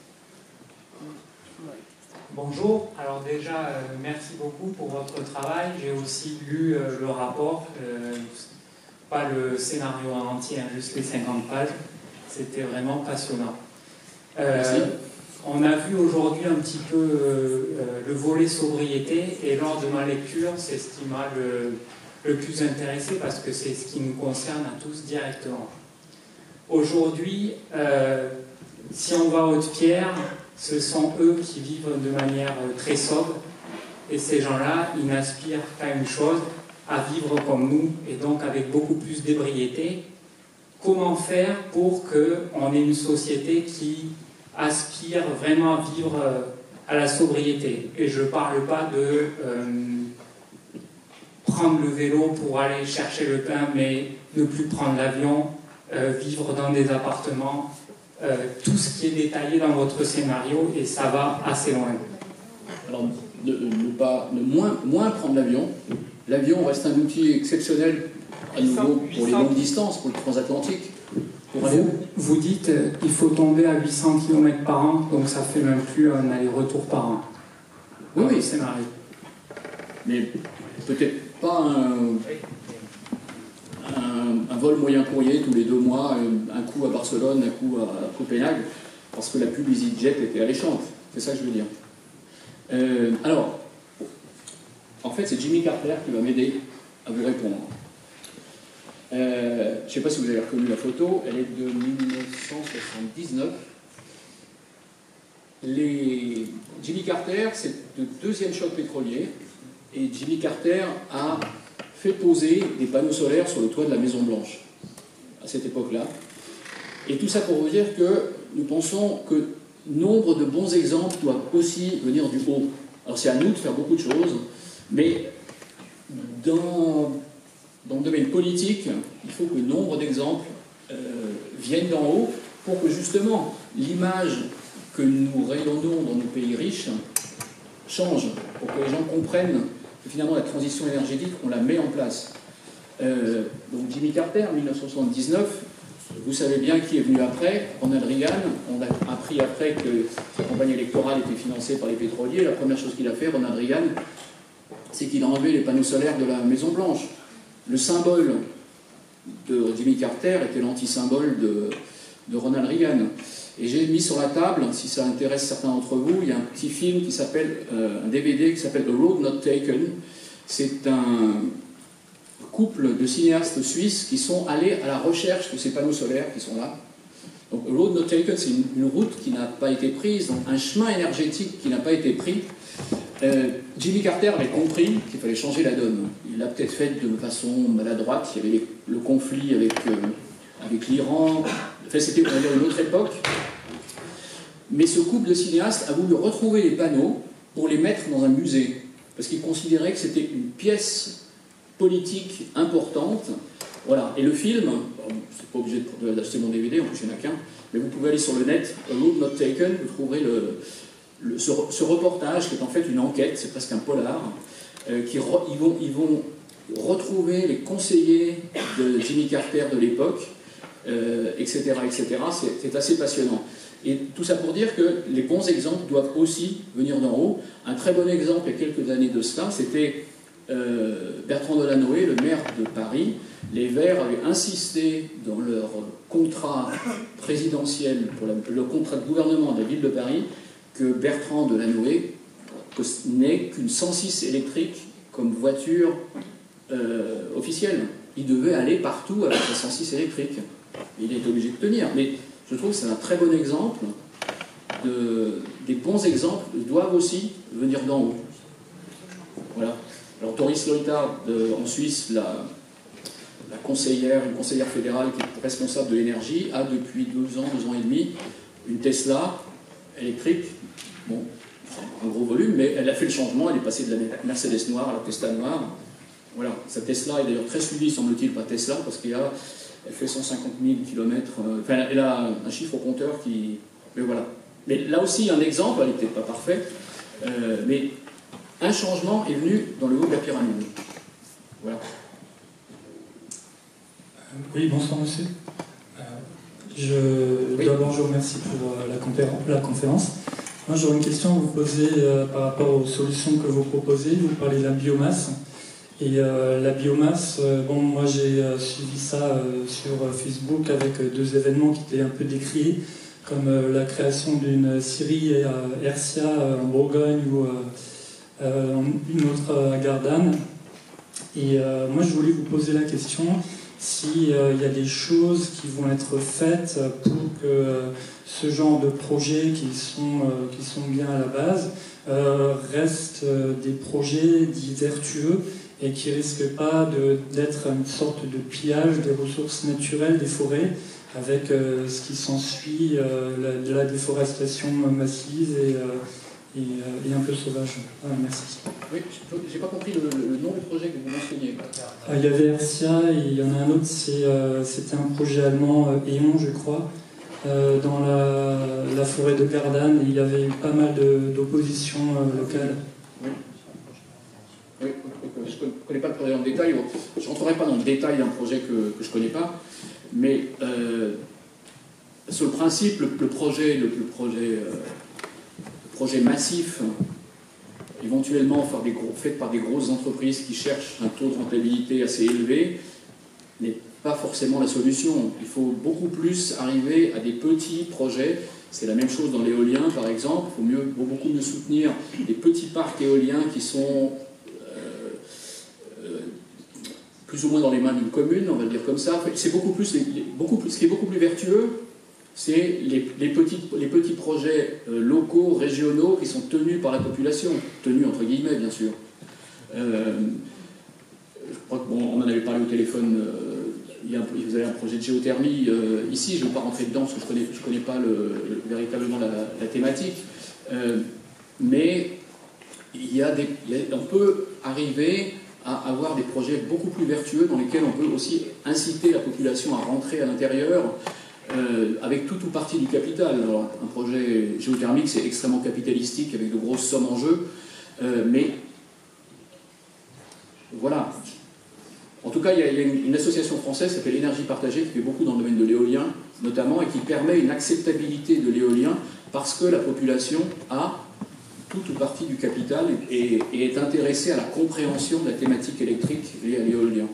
Bonjour, alors déjà euh, merci beaucoup pour votre travail. J'ai aussi lu euh, le rapport, euh, pas le scénario en entier, hein, juste les cinquante pages. C'était vraiment passionnant. Euh, on a vu aujourd'hui un petit peu euh, le volet sobriété, et lors de ma lecture, c'est ce qui m'a le, le plus intéressé parce que c'est ce qui nous concerne à tous directement. Aujourd'hui, euh, si on va à Haute-Pierre, ce sont eux qui vivent de manière très sobre, et ces gens-là, ils n'aspirent qu'à une chose, à vivre comme nous, et donc avec beaucoup plus d'ébriété. Comment faire pour qu'on ait une société qui aspire vraiment à vivre à la sobriété? Et je ne parle pas de euh, prendre le vélo pour aller chercher le pain, mais ne plus prendre l'avion, euh, vivre dans des appartements, euh, tout ce qui est détaillé dans votre scénario, et ça va assez loin. alors, ne, ne pas, ne moins, moins prendre l'avion. L'avion reste un outil exceptionnel, à nouveau, pour les longues distances, pour le transatlantique. Pour aller... Vous, vous dites qu'il faut tomber à huit cents kilomètres par an, donc ça fait même plus un aller-retour par an. Oui, oui, c'est marrant. Mais peut-être pas un, un, un vol moyen courrier tous les deux mois, un coup à Barcelone, un coup à Copenhague, parce que la pub EasyJet était alléchante. C'est ça que je veux dire. Euh, alors, en fait, c'est Jimmy Carter qui va m'aider à vous répondre. Euh, je ne sais pas si vous avez reconnu la photo, elle est de mille neuf cent soixante-dix-neuf. Les... Jimmy Carter, c'est le deuxième choc pétrolier, et Jimmy Carter a fait poser des panneaux solaires sur le toit de la Maison Blanche à cette époque-là. Et tout ça pour vous dire que nous pensons que nombre de bons exemples doivent aussi venir du haut. Alors c'est à nous de faire beaucoup de choses, mais dans, dans le domaine politique, il faut que nombre d'exemples euh, viennent d'en haut pour que justement l'image que nous rayonnons dans nos pays riches change, pour que les gens comprennent que finalement la transition énergétique, on la met en place. Euh, donc Jimmy Carter, mille neuf cent soixante-dix-neuf, vous savez bien qui est venu après, Ronald Reagan. On a appris après que sa campagne électorale était financée par les pétroliers. La première chose qu'il a fait, Ronald Reagan, c'est qu'il a enlevé les panneaux solaires de la Maison Blanche. Le symbole de Jimmy Carter était l'anti-symbole de, de Ronald Reagan. Et j'ai mis sur la table, si ça intéresse certains d'entre vous, il y a un petit film qui s'appelle, euh, un D V D qui s'appelle A Road Not Taken. C'est un couple de cinéastes suisses qui sont allés à la recherche de ces panneaux solaires qui sont là. Donc, A Road Not Taken, c'est une, une route qui n'a pas été prise, donc un chemin énergétique qui n'a pas été pris. Euh, Jimmy Carter avait compris qu'il fallait changer la donne. Il l'a peut-être fait de façon maladroite. Il y avait les, le conflit avec, euh, avec l'Iran. Enfin, c'était une autre époque. Mais ce couple de cinéastes a voulu retrouver les panneaux pour les mettre dans un musée. Parce qu'il considérait que c'était une pièce politique importante. Voilà. Et le film, c'est pas obligé d'acheter mon D V D, en plus il n'y en a qu'un, mais vous pouvez aller sur le net, A Road Not Taken, vous trouverez le, le, ce, ce reportage qui est en fait une enquête, c'est presque un polar, euh, qui re, ils, vont, ils vont retrouver les conseillers de Jimmy Carter de l'époque, euh, et cetera, et cetera. C'est assez passionnant. Et tout ça pour dire que les bons exemples doivent aussi venir d'en haut. Un très bon exemple, il y a quelques années de cela, c'était euh, Bertrand Delanoë, le maire de Paris. Les Verts avaient insisté dans leur contrat présidentiel, pour la, le contrat de gouvernement de la ville de Paris, que Bertrand Delanoë n'ait qu'une cent six électrique comme voiture euh, officielle. Il devait aller partout avec la cent six électrique. Il est obligé de tenir. Mais je trouve que c'est un très bon exemple. De, des bons exemples doivent aussi venir d'en haut. Voilà. Alors Doris Leuthard en Suisse, la, la conseillère, une conseillère fédérale qui est responsable de l'énergie, a depuis deux ans, deux ans et demi, une Tesla électrique. Bon, un gros volume, mais elle a fait le changement. Elle est passée de la Mercedes noire à la Tesla noire. Voilà. Sa Tesla est d'ailleurs très suivie, semble-t-il, par Tesla, parce qu'il y a Elle fait cent cinquante mille kilomètres, euh, enfin elle a un chiffre au compteur qui... Mais voilà. Mais là aussi un exemple, elle n'est peut-être pas parfaite, euh, mais un changement est venu dans le haut de la pyramide. Voilà. Euh, oui, bonsoir monsieur. Euh, je, oui. D'abord je vous remercie pour euh, la, la conférence. Moi j'aurais une question à vous poser euh, par rapport aux solutions que vous proposez. Vous parlez de la biomasse. Et euh, la biomasse, euh, bon, moi j'ai euh, suivi ça euh, sur Facebook avec euh, deux événements qui étaient un peu décriés, comme euh, la création d'une scierie à Hercia euh, en Bourgogne ou euh, euh, une autre à Gardanne. Et euh, moi je voulais vous poser la question s'il euh, y a des choses qui vont être faites pour que euh, ce genre de projets qui sont, euh, qui sont bien à la base euh, restent euh, des projets dits vertueux et qui ne risquent pas d'être une sorte de pillage des ressources naturelles des forêts, avec euh, ce qui s'ensuit, euh, la, de la déforestation massive et, euh, et, euh, et un peu sauvage. Ah, merci. Oui, j'ai pas compris le, le, le nom du projet que vous mentionniez. Ah, il y avait Hercia et il y en a un autre, c'était euh, un projet allemand, euh, E O N, je crois. euh, dans la, la forêt de Gardanne, il y avait eu pas mal d'opposition euh, locale. Oui. Oui, je ne connais pas le projet en détail. Je ne rentrerai pas dans le détail d'un projet que, que je ne connais pas, mais euh, sur le principe, le, le projet, le, le projet, euh, le projet massif, éventuellement par des gros, fait par des grosses entreprises qui cherchent un taux de rentabilité assez élevé, n'est pas forcément la solution. Il faut beaucoup plus arriver à des petits projets. C'est la même chose dans l'éolien, par exemple. Il faut mieux, beaucoup mieux soutenir des petits parcs éoliens qui sont euh, euh, plus ou moins dans les mains d'une commune, on va le dire comme ça. C'est beaucoup plus, les, les, beaucoup plus, ce qui est beaucoup plus vertueux, c'est les, les, petits, les petits projets euh, locaux, régionaux, qui sont tenus par la population. Tenus entre guillemets, bien sûr. Euh, je crois que, bon, on en avait parlé au téléphone, euh, il y a un, vous avez un projet de géothermie euh, ici, je ne vais pas rentrer dedans parce que je ne connais, je connais pas le, le, véritablement la, la thématique, euh, mais il y a des, il y a, on peut arriver à avoir des projets beaucoup plus vertueux dans lesquels on peut aussi inciter la population à rentrer à l'intérieur euh, avec tout ou partie du capital. Alors, un projet géothermique, c'est extrêmement capitalistique avec de grosses sommes en jeu, euh, mais voilà. En tout cas, il y a une, une association française qui s'appelle Énergie Partagée, qui fait beaucoup dans le domaine de l'éolien, notamment, et qui permet une acceptabilité de l'éolien parce que la population a tout ou partie du capital et, et est intéressée à la compréhension de la thématique électrique liée à l'éolien.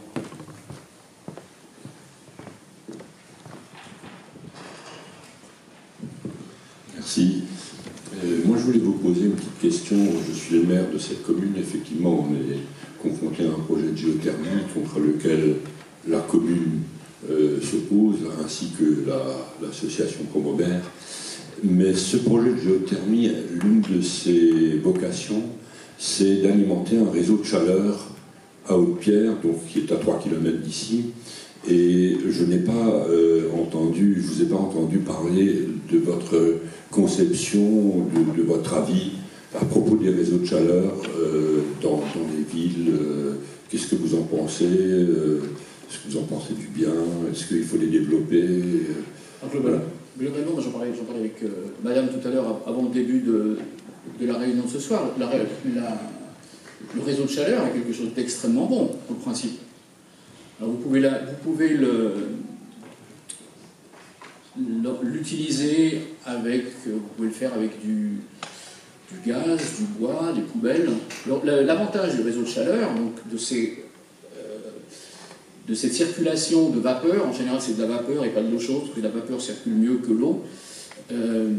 Merci. Euh, moi, je voulais vous poser une petite question. Je suis le maire de cette commune. Effectivement, on est confronté à un projet de géothermie contre lequel la commune euh, s'oppose, ainsi que l'association la, Promobert. Mais ce projet de géothermie, l'une de ses vocations, c'est d'alimenter un réseau de chaleur à Haute-Pierre, donc qui est à trois kilomètres d'ici. Et je n'ai pas euh, entendu, je vous ai pas entendu parler de votre conception, de, de votre avis à propos des réseaux de chaleur euh, dans, dans les villes. Euh, Qu'est-ce que vous en pensez euh, Est-ce que vous en pensez du bien? Est-ce qu'il faut les développer? Globalement, globalement j'en parlais, j'en parlais avec euh, Madame tout à l'heure, avant le début de, de la réunion de ce soir. La, la, le réseau de chaleur est quelque chose d'extrêmement bon, en principe. Alors vous pouvez, la, vous pouvez le, l'utiliser avec, vous pouvez le faire avec du, du gaz, du bois, des poubelles. L'avantage du réseau de chaleur, donc de, ces, euh, de cette circulation de vapeur, en général c'est de la vapeur et pas de l'eau chaude, parce que la vapeur circule mieux que l'eau, euh,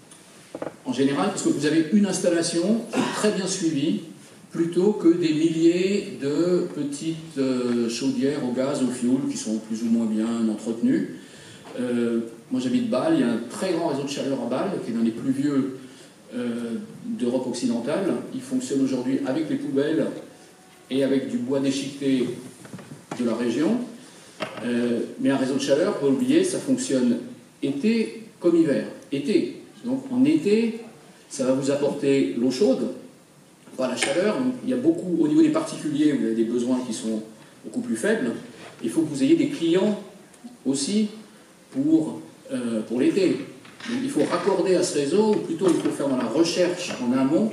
en général, parce que vous avez une installation qui est très bien suivie, plutôt que des milliers de petites euh, chaudières au gaz, au fioul, qui sont plus ou moins bien entretenues. Euh, moi j'habite Bâle, il y a un très grand réseau de chaleur à Bâle, qui est l'un des plus vieux euh, d'Europe occidentale. Il fonctionne aujourd'hui avec les poubelles et avec du bois déchiqueté de la région. Euh, mais un réseau de chaleur, pas oublier, ça fonctionne été comme hiver. Été. Donc en été, ça va vous apporter l'eau chaude, pas la chaleur. Donc, il y a beaucoup, au niveau des particuliers, vous avez des besoins qui sont beaucoup plus faibles. Il faut que vous ayez des clients aussi pour, euh, pour l'été. Donc il faut raccorder à ce réseau, ou plutôt il faut faire dans la recherche en amont.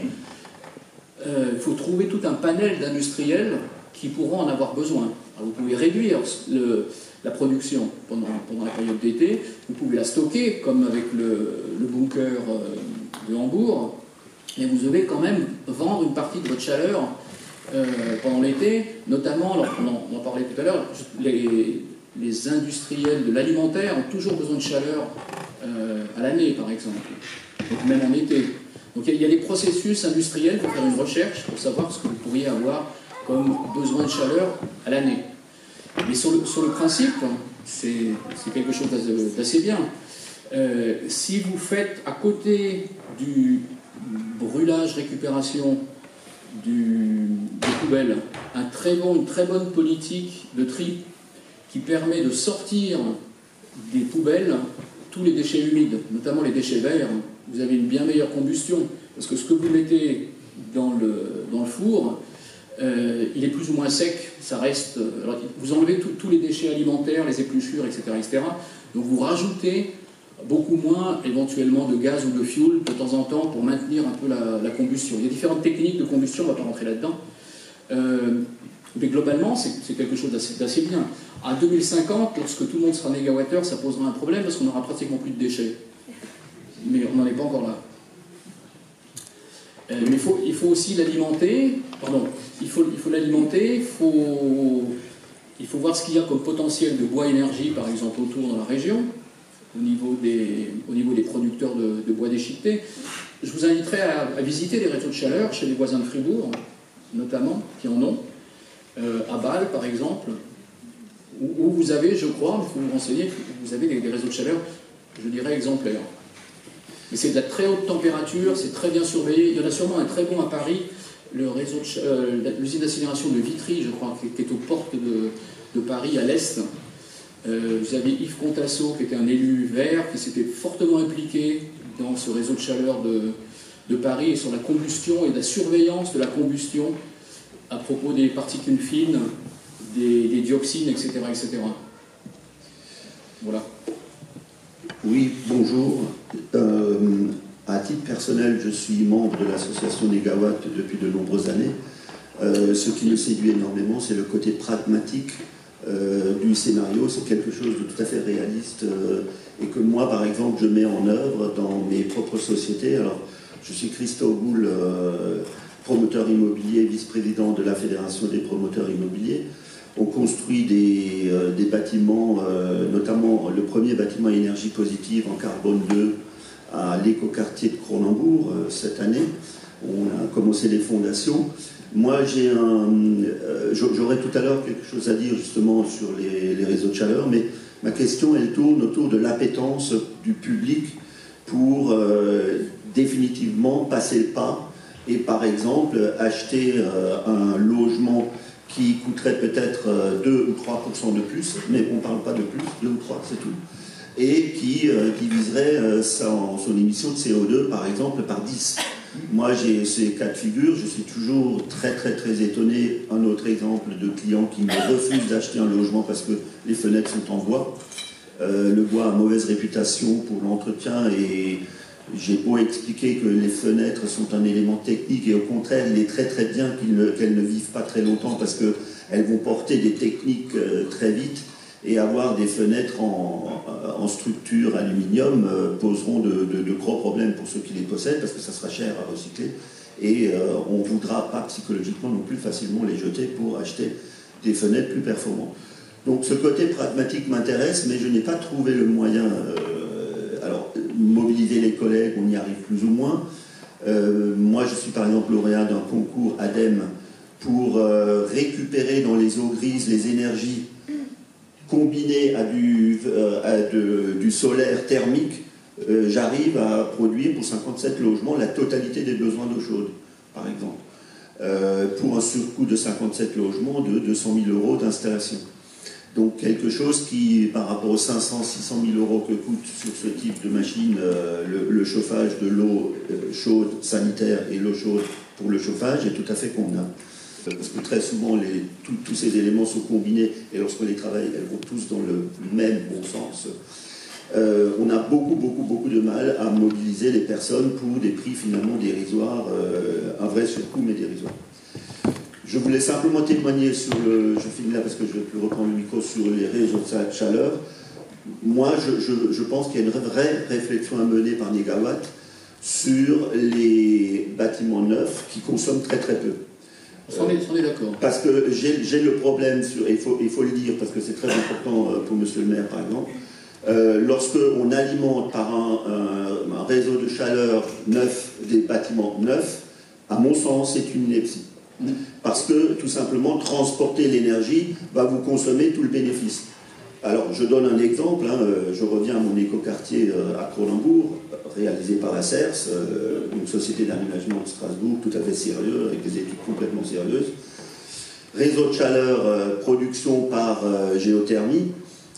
Euh, il faut trouver tout un panel d'industriels qui pourront en avoir besoin. Alors, vous pouvez réduire le, la production pendant, pendant la période d'été, vous pouvez la stocker, comme avec le, le bunker de Hambourg, et vous devez quand même vendre une partie de votre chaleur euh, pendant l'été, notamment, alors on en, on en parlait tout à l'heure, les, les industriels de l'alimentaire ont toujours besoin de chaleur euh, à l'année, par exemple, donc même en été. Donc il y, y a des processus industriels pour faire une recherche, pour savoir ce que vous pourriez avoir comme besoin de chaleur à l'année. Mais sur le, sur le principe, c'est quelque chose d'assez bien. Euh, si vous faites à côté du brûlage, récupération du, des poubelles, un très bon, une très bonne politique de tri qui permet de sortir des poubelles tous les déchets humides, notamment les déchets verts, vous avez une bien meilleure combustion, parce que ce que vous mettez dans le, dans le four, euh, il est plus ou moins sec, ça reste... Alors, vous enlevez tous les déchets alimentaires, les épluchures, et cetera, et cetera. Donc vous rajoutez beaucoup moins éventuellement de gaz ou de fuel de temps en temps pour maintenir un peu la, la combustion. Il y a différentes techniques de combustion, on ne va pas rentrer là-dedans. Euh, mais globalement, c'est quelque chose d'assez bien. À deux mille cinquante, lorsque tout le monde sera mégawattheure, ça posera un problème parce qu'on n'aura pratiquement plus de déchets. Mais on n'en est pas encore là. Euh, mais il faut, il faut aussi l'alimenter. Pardon, il faut il faut l'alimenter, il faut, il faut voir ce qu'il y a comme potentiel de bois énergie, par exemple, autour dans la région, au niveau des, au niveau des producteurs de, de bois déchiqueté. Je vous inviterai à, à visiter les réseaux de chaleur chez les voisins de Fribourg, notamment, qui en ont. Euh, à Bâle, par exemple, où, où vous avez, je crois, il faut vous renseigner, vous avez des, des réseaux de chaleur, je dirais, exemplaires. Mais c'est de la très haute température, c'est très bien surveillé. Il y en a sûrement un très bon à Paris, le réseau de, euh, l'usine d'incinération de Vitry, je crois, qui, qui est aux portes de, de Paris, à l'est. Euh, vous avez Yves Contasso, qui était un élu vert, qui s'était fortement impliqué dans ce réseau de chaleur de, de Paris, et sur la combustion et la surveillance de la combustion à propos des particules fines, des, des dioxines, et cetera, et cetera. Voilà. Oui, bonjour. Euh, à titre personnel, je suis membre de l'association Négawatt depuis de nombreuses années. Euh, ce qui me séduit énormément, c'est le côté pragmatique euh, du scénario. C'est quelque chose de tout à fait réaliste euh, et que moi, par exemple, je mets en œuvre dans mes propres sociétés. Alors, je suis Christophe Boule, euh, promoteur immobilier, vice-président de la Fédération des promoteurs immobiliers. On construit des, euh, des bâtiments, euh, notamment le premier bâtiment à énergie positive en carbone deux à l'écoquartier de Cronenbourg euh, cette année. On a commencé les fondations. Moi, j'ai un, euh, j'aurais tout à l'heure quelque chose à dire justement sur les, les réseaux de chaleur, mais ma question, elle tourne autour de l'appétence du public pour euh, définitivement passer le pas et par exemple acheter euh, un logement qui coûterait peut-être deux ou trois pour cent de plus, mais on ne parle pas de plus, deux ou trois, c'est tout, et qui euh, diviserait euh, son, son émission de C O deux, par exemple, par dix. Moi, j'ai ces cas de figure, je suis toujours très très très étonné. Un autre exemple de clients qui me refusent d'acheter un logement parce que les fenêtres sont en bois. Euh, le bois a mauvaise réputation pour l'entretien et j'ai beau expliquer que les fenêtres sont un élément technique et au contraire, il est très très bien qu'elles ne, qu'elles ne vivent pas très longtemps parce qu'elles vont porter des techniques euh, très vite et avoir des fenêtres en, en structure aluminium euh, poseront de, de, de gros problèmes pour ceux qui les possèdent parce que ça sera cher à recycler et euh, on ne voudra pas psychologiquement non plus facilement les jeter pour acheter des fenêtres plus performantes. Donc ce côté pragmatique m'intéresse, mais je n'ai pas trouvé le moyen... Euh, alors, mobiliser les collègues, on y arrive plus ou moins. Euh, moi, je suis par exemple lauréat d'un concours ADEME pour euh, récupérer dans les eaux grises les énergies combinées à du, euh, à de, du solaire thermique. Euh, j'arrive à produire pour cinquante-sept logements la totalité des besoins d'eau chaude, par exemple. Euh, pour un surcoût de cinquante-sept logements de deux cent mille euros d'installation. Donc quelque chose qui, par rapport aux cinq cents à six cent mille euros que coûte sur ce type de machine euh, le, le chauffage de l'eau euh, chaude sanitaire et l'eau chaude pour le chauffage, est tout à fait convenable. Parce que très souvent, les, tout, tous ces éléments sont combinés et lorsqu'on les travaille, elles vont tous dans le même bon sens. Euh, on a beaucoup, beaucoup, beaucoup de mal à mobiliser les personnes pour des prix finalement dérisoires, euh, un vrai surcoût mais dérisoire. Je voulais simplement témoigner sur le... Je finis là parce que je ne vais plus reprendre le micro sur les réseaux de chaleur. Moi, je, je, je pense qu'il y a une vraie réflexion à mener par Négawatt sur les bâtiments neufs qui consomment très très peu. On est, on est d'accord. Parce que j'ai le problème, sur, et il faut, il faut le dire parce que c'est très important pour monsieur le maire par exemple, euh, lorsque on alimente par un, un, un réseau de chaleur neuf des bâtiments neufs, à mon sens, c'est une ineptie. Parce que, tout simplement, transporter l'énergie va vous consommer tout le bénéfice. Alors, je donne un exemple, hein, je reviens à mon écoquartier euh, à Cronenbourg, réalisé par la C E R S, euh, une société d'aménagement de Strasbourg, tout à fait sérieuse, avec des études complètement sérieuses. Réseau de chaleur, euh, production par euh, géothermie,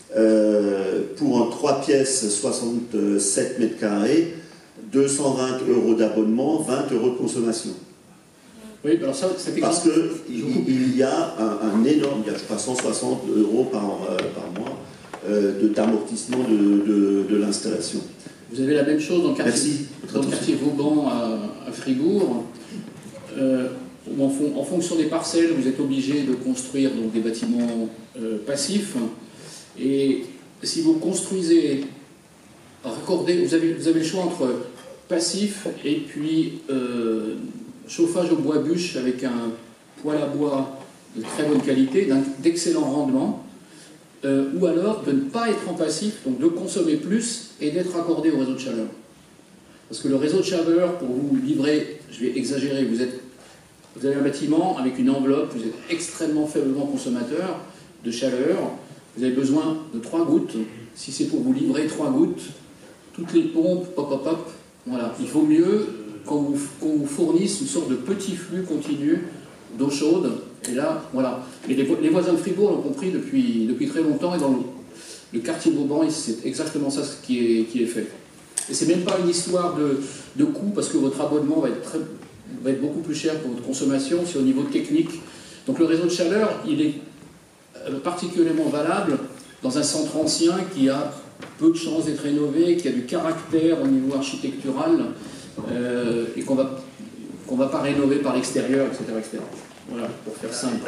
euh, pour un trois pièces, soixante-sept mètres carrés, deux cent vingt euros d'abonnement, vingt euros de consommation. Oui, alors ça, ça parce qu'il il y a un, un énorme, il y a je crois cent soixante euros par, euh, par mois euh, d'amortissement de, de, de l'installation. Vous avez la même chose dans le quartier, Merci. dans le quartier Vauban à, à Fribourg. Euh, en, fon, en fonction des parcelles, vous êtes obligé de construire donc, des bâtiments euh, passifs. Et si vous construisez, raccordez, vous avez, vous avez le choix entre passif et puis euh, chauffage au bois bûche avec un poêle à bois de très bonne qualité, d'excellent rendement, euh, ou alors de ne pas être en passif, donc de consommer plus et d'être raccordé au réseau de chaleur. Parce que le réseau de chaleur, pour vous livrer, je vais exagérer, vous, êtes, vous avez un bâtiment avec une enveloppe, vous êtes extrêmement faiblement consommateur de chaleur, vous avez besoin de trois gouttes. Si c'est pour vous livrer trois gouttes, toutes les pompes, pop, pop, pop, voilà. Il vaut mieux qu'on vous, qu'on vous fournisse une sorte de petit flux continu d'eau chaude. Et là, voilà. Et les, les voisins de Fribourg l'ont compris depuis, depuis très longtemps. Et dans le, le quartier Vauban, c'est exactement ça ce qui est, qui est fait. Et c'est même pas une histoire de, de coût, parce que votre abonnement va être, très, va être beaucoup plus cher pour votre consommation. C'est au niveau technique. Donc le réseau de chaleur, il est particulièrement valable dans un centre ancien qui a peu de chances d'être rénové, qui a du caractère au niveau architectural, euh, et qu'on va, qu'on va pas rénover par l'extérieur, et cetera, et cetera. Voilà, pour faire simple.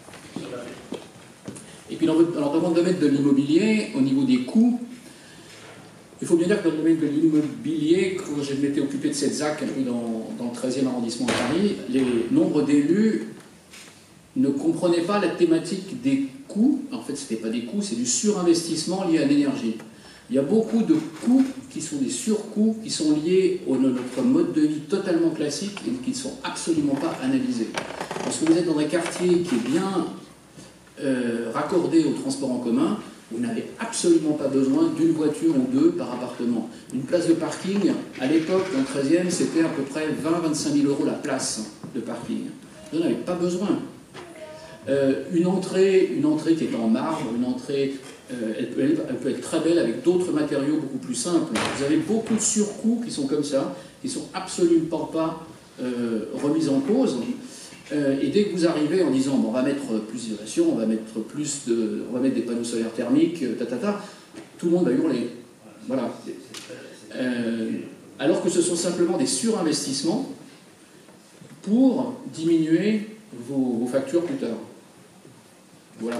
Et puis dans, votre, alors dans le domaine de l'immobilier, au niveau des coûts, il faut bien dire que dans le domaine de l'immobilier, quand je m'étais occupé de cette Z A C un peu dans, dans le treizième arrondissement de Paris, les nombres d'élus ne comprenaient pas la thématique des coûts. En fait, ce n'était pas des coûts, c'est du surinvestissement lié à l'énergie. Il y a beaucoup de coûts qui sont des surcoûts, qui sont liés à notre mode de vie totalement classique et qui ne sont absolument pas analysés. Parce que vous êtes dans un quartier qui est bien euh, raccordé au transport en commun, vous n'avez absolument pas besoin d'une voiture ou deux par appartement. Une place de parking, à l'époque, dans le treizième, c'était à peu près vingt à vingt-cinq mille euros la place de parking. Vous n'en avez pas besoin. Euh, une, entrée, une entrée qui est en marbre, une entrée, euh, elle, peut, elle peut être très belle avec d'autres matériaux beaucoup plus simples. Vous avez beaucoup de surcoûts qui sont comme ça, qui ne sont absolument pas euh, remis en cause. Euh, et dès que vous arrivez en disant bon, on va mettre plus d'isolation, on va mettre plus de, on va mettre des panneaux solaires thermiques, ta, ta, ta, tout le monde va hurler. Voilà. Euh, alors que ce sont simplement des surinvestissements pour diminuer vos, vos factures plus tard. Voilà.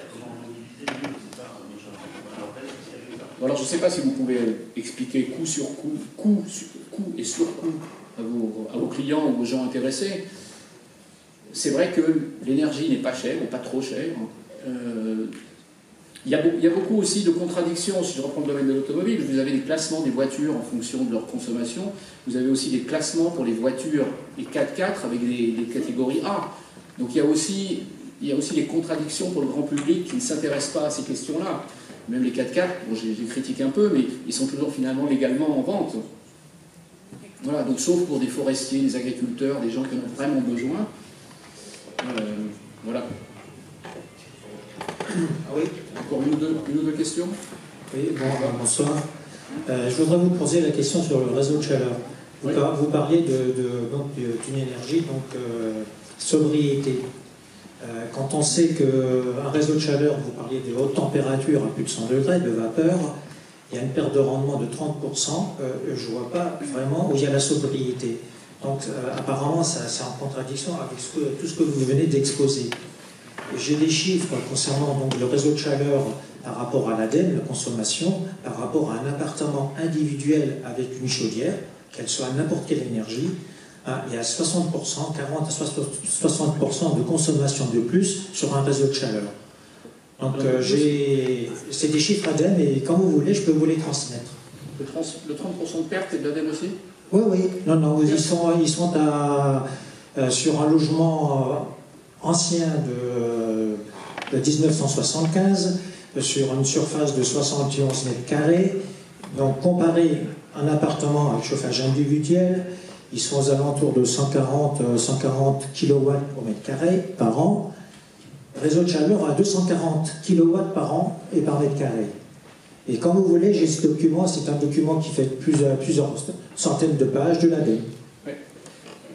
Alors je ne sais pas si vous pouvez expliquer coût sur coût, coût, sur, coût et surcoût à vos, à vos clients ou aux gens intéressés. C'est vrai que l'énergie n'est pas chère, ou pas trop chère. Euh, il, y a, il y a beaucoup aussi de contradictions, si je reprends le domaine de l'automobile. Vous avez des classements des voitures en fonction de leur consommation. Vous avez aussi des classements pour les voitures, les quatre-quatre avec des, des catégories A. Donc il y a aussi, il y a aussi des contradictions pour le grand public qui ne s'intéresse pas à ces questions-là. Même les quatre-quatre, bon, j'ai critiqué un peu, mais ils sont toujours finalement légalement en vente. Voilà, donc sauf pour des forestiers, des agriculteurs, des gens qui en ont vraiment besoin. Euh, voilà. Ah oui. Encore une ou deux, une ou deux questions? Oui, bon, bonsoir. Euh, je voudrais vous poser la question sur le réseau de chaleur. Vous, oui. par, vous parliez d'une énergie, donc euh, sobriété. Euh, quand on sait qu'un réseau de chaleur, vous parliez des hautes températures à plus de cent degrés, de vapeur, il y a une perte de rendement de trente pour cent, euh, je ne vois pas vraiment où il y a la sobriété. Donc euh, apparemment, c'est en contradiction avec ce que, tout ce que vous venez d'exposer. J'ai des chiffres concernant donc, le réseau de chaleur par rapport à l'Ademe, la consommation, par rapport à un appartement individuel avec une chaudière, qu'elle soit n'importe quelle énergie. Hein, il y a soixante pour cent, quarante à soixante pour cent de consommation de plus sur un réseau de chaleur. Donc euh, c'est des chiffres Ademe et quand vous voulez, je peux vous les transmettre. Le, trans, le trente pour cent de perte est de l'Ademe aussi? Oui, oui. Non, non, ils sont, ils sont à, euh, sur un logement euh, ancien de, de mille neuf cent soixante-quinze, euh, sur une surface de soixante et onze mètres carrés. Donc, comparé à un appartement avec chauffage individuel, ils sont aux alentours de cent quarante kilowatts pour mètre carré par an. Réseau de chaleur à deux cent quarante kilowatts par an et par mètre carré. Et quand vous voulez, j'ai ce document, c'est un document qui fait plusieurs, plusieurs centaines de pages de l'Ademe. Oui.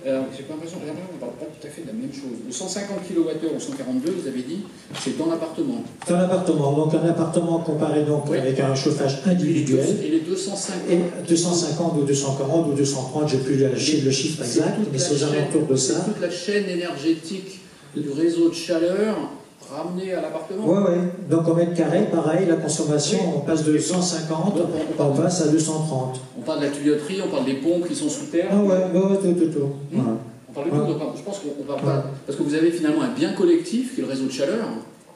Alors, j'ai pas l'impression, j'ai l'impression qu'on ne parle pas tout à fait de la même chose. Le cent cinquante kilowattheures ou cent quarante-deux, vous avez dit, c'est dans l'appartement. Dans l'appartement, donc un appartement comparé donc Oui. avec un chauffage individuel. Et les deux cent cinquante Et deux cent cinquante ou deux cent quarante ou deux cent trente, je n'ai plus le, le chiffre exact, mais c'est aux alentours de ça. C'est toute la chaîne énergétique du réseau de chaleur ramenée à l'appartement. Oui, oui. Donc au mètre carré, pareil, la consommation, Oui. on passe de cent cinquante, Donc, on, on on passe à deux cent trente. On parle de la tuyauterie, on parle des pompes qui sont sous terre. Ah ouais, ouais, ouais, tout, tout, tout. Mmh. Voilà. On parle de Ouais. tout, donc je pense qu'on parle Ouais. pas. Parce que vous avez finalement un bien collectif qui est le réseau de chaleur,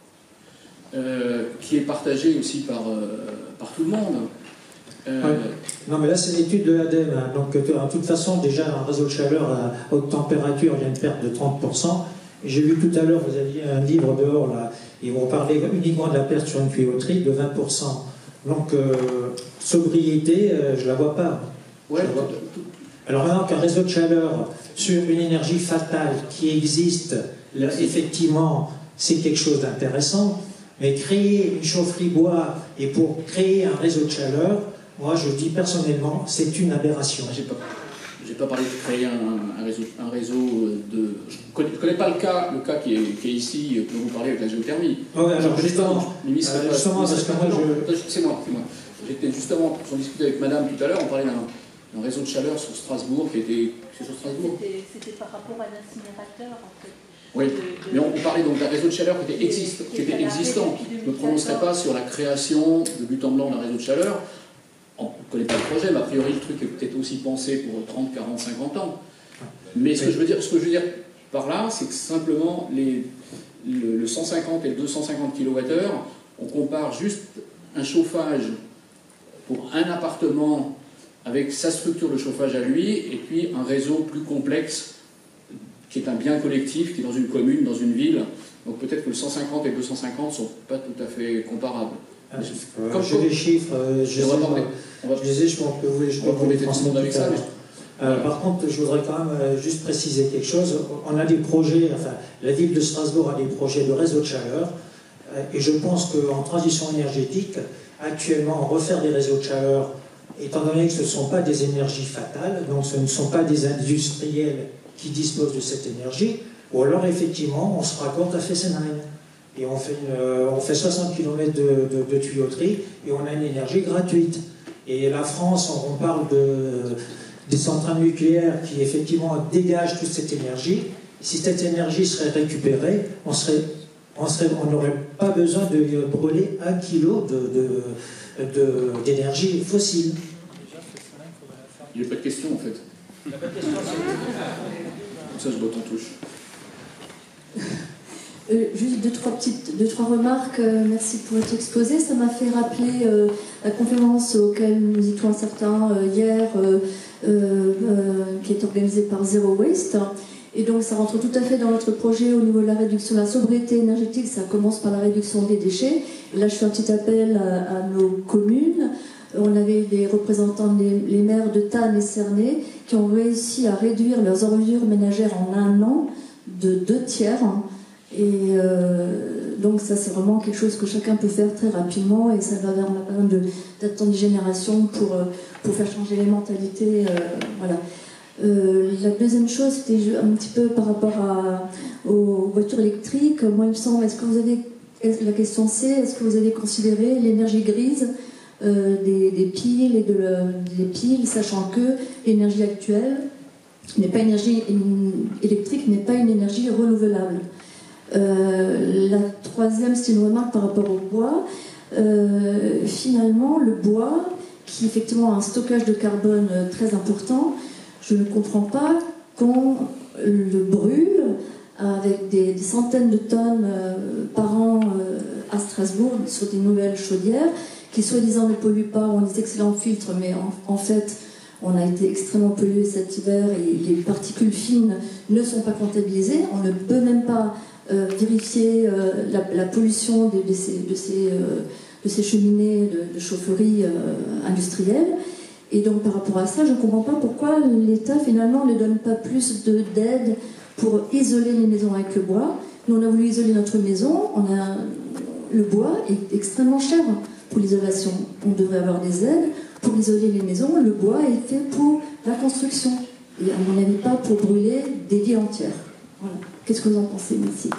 euh, qui est partagé aussi par, euh, par tout le monde. Euh, Ouais. Non, mais là, c'est l'étude de l'ADEME. Hein. Donc, de toute façon, déjà, un réseau de chaleur à haute température, il y a une perte de trente pour cent. Et j'ai vu tout à l'heure, vous aviez un livre dehors, là, et on parlait uniquement de la perte sur une tuyauterie de vingt pour cent. Donc, euh, sobriété, euh, je ne la vois pas. ouais, Je la vois pas. tout- tout- Alors maintenant qu'un réseau de chaleur sur une énergie fatale qui existe, là, effectivement, c'est quelque chose d'intéressant, mais créer une chaufferie bois et pour créer un réseau de chaleur, moi je dis personnellement, c'est une aberration. J'ai pas, j'ai pas parlé de créer un, un réseau, un réseau de. Je connais, je connais pas le cas, le cas qui est, qui est ici, dont vous parlez avec la géothermie. Ah ouais, alors Je- justement, Mimi serait euh, pas- justement, Mimi parce serait que pas- moi, non, je- attends, C'est moi, c'est moi. J'étais justement, j'en discutais avec madame tout à l'heure, on parlait d'un d'un réseau de chaleur sur Strasbourg qui était. C'est sur Strasbourg. C'était c'était par rapport à l'incinérateur, en fait. Oui, De- de- mais on, on parlait donc d'un réseau de chaleur qui était, existe, qui était existant. Je ne me prononcerai pas sur la création de but en blanc d'un réseau de chaleur. On ne connaît pas le projet, mais a priori le truc est peut-être aussi pensé pour trente, quarante, cinquante ans. Mais ce que je veux dire, ce que je veux dire par là, c'est que simplement les, le, le cent cinquante et le deux cent cinquante kilowattheures, on compare juste un chauffage pour un appartement avec sa structure de chauffage à lui, et puis un réseau plus complexe qui est un bien collectif, qui est dans une commune, dans une ville. Donc peut-être que le cent cinquante et le deux cent cinquante ne sont pas tout à fait comparables. euh, Comme- j'ai les chiffres, euh, je, on va sais, parler- on va- je les ai, je pense que vous, je on peux va vous les embêter tout le monde transmettre avec tout à ça, l'heure. Euh, par contre, je voudrais quand même euh, juste préciser quelque chose. On a des projets, enfin, la ville de Strasbourg a des projets de réseau de chaleur, euh, et je pense qu'en transition énergétique, actuellement, refaire des réseaux de chaleur, étant donné que ce ne sont pas des énergies fatales, donc ce ne sont pas des industriels qui disposent de cette énergie, ou alors effectivement, on se raccorde à Fessenheim. Et on fait, une, euh, on fait soixante kilomètres de, de, de tuyauterie, et on a une énergie gratuite. Et la France, on, on parle de... des centrales nucléaires qui effectivement dégagent toute cette énergie. Si cette énergie serait récupérée, on serait, on serait, on n'aurait pas besoin de brûler un kilo de, de, de, d'énergie fossile. Il n'y a pas de question en fait. Il n'y a pas de question. Comme ça, je botte en touche. Euh, juste deux trois, petites, deux, trois remarques. Euh, merci pour votre exposé. Ça m'a fait rappeler euh, la conférence auquel nous étions certains euh, hier, euh, euh, euh, qui est organisée par Zero Waste. Et donc ça rentre tout à fait dans notre projet au niveau de la réduction de la sobriété énergétique. Ça commence par la réduction des déchets. Et là, je fais un petit appel à, à nos communes. On avait des représentants des les maires de Tannes et Cernay qui ont réussi à réduire leurs ordures ménagères en un an de deux tiers. Et euh, donc ça c'est vraiment quelque chose que chacun peut faire très rapidement, et ça va vers la période de- d'attendre des générations pour, euh, pour faire changer les mentalités. euh, voilà. Euh, la deuxième chose, c'était un petit peu par rapport à, aux voitures électriques. Moi il me semble, est-ce que vous avez, est-ce- la question c'est, est-ce que vous avez considéré l'énergie grise euh, des, des piles et de le- des piles, sachant que l'énergie actuelle n'est pas énergie électrique, n'est pas une énergie renouvelable. Euh, la troisième, c'est une remarque par rapport au bois. Euh, finalement, le bois, qui effectivement a un stockage de carbone très important, je ne comprends pas qu'on le brûle avec des, des centaines de tonnes euh, par an euh, à Strasbourg sur des nouvelles chaudières qui soi-disant ne polluent pas, ont des excellents filtres, mais en, en fait on a été extrêmement pollué cet hiver et les particules fines ne sont pas comptabilisées. On ne peut même pas euh, vérifier euh, la, la pollution de, de, ces, de, ces, euh, de ces cheminées de, de chaufferie euh, industrielle. Et donc par rapport à ça, je ne comprends pas pourquoi l'État finalement ne donne pas plus de, d'aide pour isoler les maisons avec le bois. Nous on a voulu isoler notre maison, on a, le bois est extrêmement cher pour l'isolation. On devrait avoir des aides pour isoler les maisons. Le bois est fait pour la construction. et à mon avis pas pour brûler des villes entières. Voilà. Qu'est-ce que vous en pensez? Merci.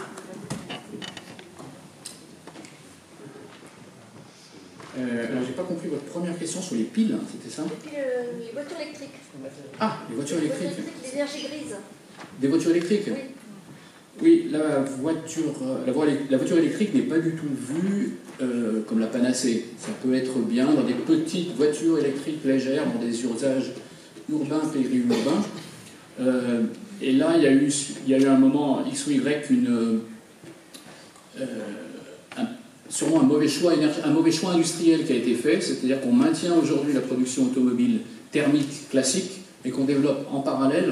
Euh, alors, j'ai pas compris votre première question sur les piles, c'était ça? Les piles, euh, les voitures électriques. Ah, les voitures les électriques. voitures électriques, les énergies grises. Des voitures électriques? Oui. Oui, la voiture, la voie- la voiture électrique n'est pas du tout vue euh, comme la panacée. Ça peut être bien dans des petites voitures électriques légères, dans des usages urbains, périurbains. Euh, et là, il y, a eu, il y a eu un moment X ou Y, une, euh, un, sûrement un mauvais, choix énergie, un mauvais choix industriel qui a été fait, c'est-à-dire qu'on maintient aujourd'hui la production automobile thermique classique et qu'on développe en parallèle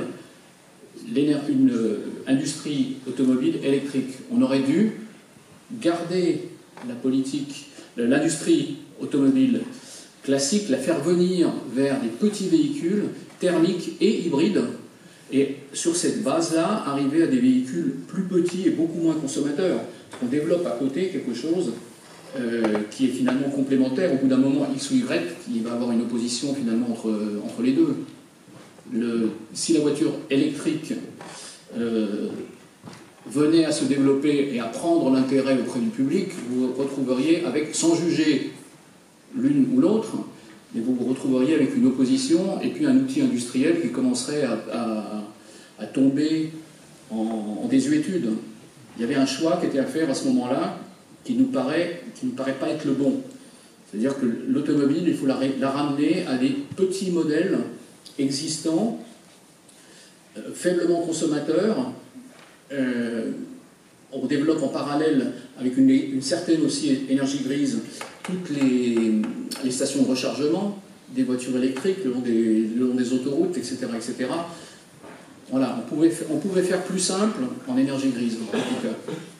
une euh, industrie automobile électrique. On aurait dû garder la politique, l'industrie automobile classique, la faire venir vers des petits véhicules thermiques et hybrides, et sur cette base-là, arriver à des véhicules plus petits et beaucoup moins consommateurs. On développe à côté quelque chose euh, qui est finalement complémentaire. Au bout d'un moment, X ou Y, qui va avoir une opposition finalement entre, entre les deux. Le, si la voiture électrique euh, venait à se développer et à prendre l'intérêt auprès du public, vous vous retrouveriez avec, sans juger l'une ou l'autre, mais vous vous retrouveriez avec une opposition et puis un outil industriel qui commencerait à, à, à tomber en, en désuétude. Il y avait un choix qui était à faire à ce moment-là qui nous paraît, qui nous paraît pas être le bon. C'est-à-dire que l'automobile, il faut la, la ramener à des petits modèles existants, euh, faiblement consommateurs. Euh, on développe en parallèle, avec une, une certaine aussi énergie grise, toutes les, les stations de rechargement, des voitures électriques, le long des, le long des autoroutes, et cetera, et cetera. Voilà, on pouvait, on pouvait faire plus simple en énergie grise, en tout cas.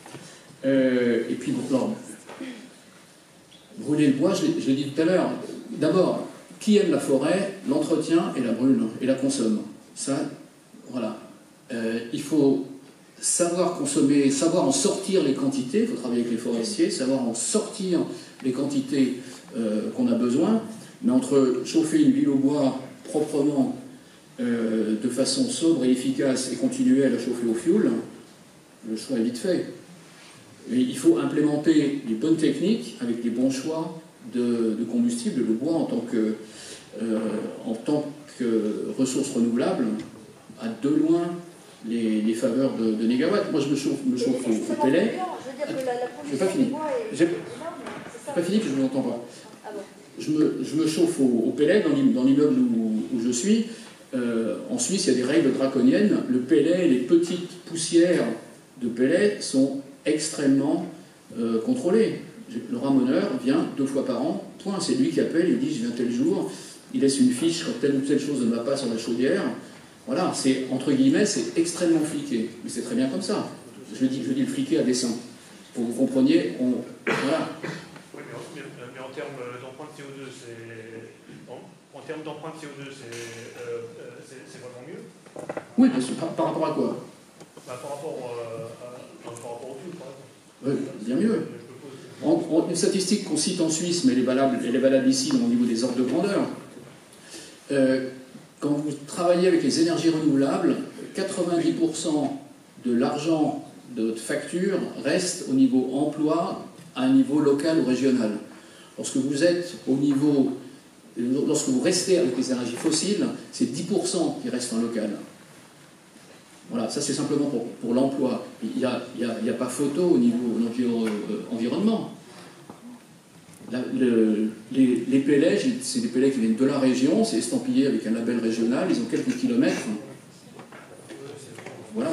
Euh, et puis, bon, brûler le bois, je l'ai dit tout à l'heure. D'abord, qui aime la forêt, l'entretient et la brûle, et la consomme. Ça, voilà. Euh, il faut savoir consommer, savoir en sortir les quantités, il faut travailler avec les forestiers, savoir en sortir les quantités euh, qu'on a besoin, mais entre chauffer une ville au bois proprement, euh, de façon sobre et efficace, et continuer à la chauffer au fioul, le choix est vite fait. Mais il faut implémenter les bonnes techniques avec les bons choix de, de combustible. Le bois en tant que, euh, en tant que ressource renouvelable a de loin les, les faveurs de, de négawatts. Moi je me chauffe, me chauffe au, au pellet. Je n'ai pas fini. J'ai pas fini que je ne vous entends pas. Je me, je me chauffe au, au pellet dans l'immeuble où, où je suis. Euh, en Suisse, il y a des règles draconiennes. Le pellet, les petites poussières de pellet sont extrêmement euh, contrôlées. Le ramoneur vient deux fois par an, point. C'est lui qui appelle, il dit je viens tel jour, il laisse une fiche quand telle ou telle chose ne va pas sur la chaudière. Voilà, c'est entre guillemets, c'est extrêmement fliqué. Mais c'est très bien comme ça. Je dis, je dis le fliqué à dessein. Pour que vous compreniez, on. Voilà. Oui, mais, mais, mais en termes d'empreinte C O deux, c'est. En, en termes d'empreinte C O deux, c'est euh, c'est vraiment mieux? Oui, bien sûr. Par, par rapport à quoi? Bah, par rapport euh, à, par rapport au fioul, par exemple. Oui, bien mieux. En, en, une statistique qu'on cite en Suisse, mais elle est valable, elle est valable ici au niveau des ordres de grandeur. Euh, quand vous travaillez avec les énergies renouvelables, quatre-vingt-dix pour cent de l'argent de votre facture reste au niveau emploi, à un niveau local ou régional. Lorsque vous êtes au niveau, lorsque vous restez avec les énergies fossiles, c'est dix pour cent qui reste en local. Voilà, ça c'est simplement pour, pour l'emploi. Il n'y a, il y a, il y a pas photo au niveau de l'environnement. Le, les, les pellets, c'est des pellets qui viennent de la région, c'est estampillé avec un label régional, ils ont quelques kilomètres. Voilà.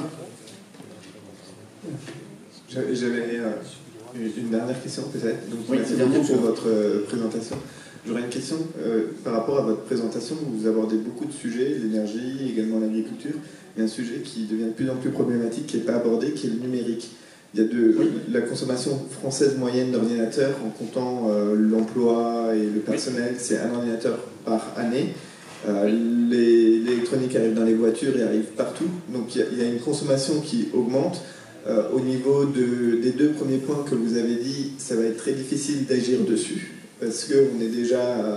J'avais euh, une dernière question peut-être. Donc, oui, merci beaucoup pour votre euh, présentation. J'aurais une question euh, par rapport à votre présentation. Vous abordez beaucoup de sujets, l'énergie, également l'agriculture. Il y a un sujet qui devient de plus en plus problématique, qui n'est pas abordé, qui est le numérique. Il y a de oui. la consommation française moyenne d'ordinateurs, en comptant euh, l'emploi et le personnel, oui. c'est un ordinateur par année. Euh, L'électronique arrive dans les voitures et arrive partout. Donc il y a, il y a une consommation qui augmente. Euh, au niveau de, des deux premiers points que vous avez dit, ça va être très difficile d'agir dessus, parce qu'on est déjà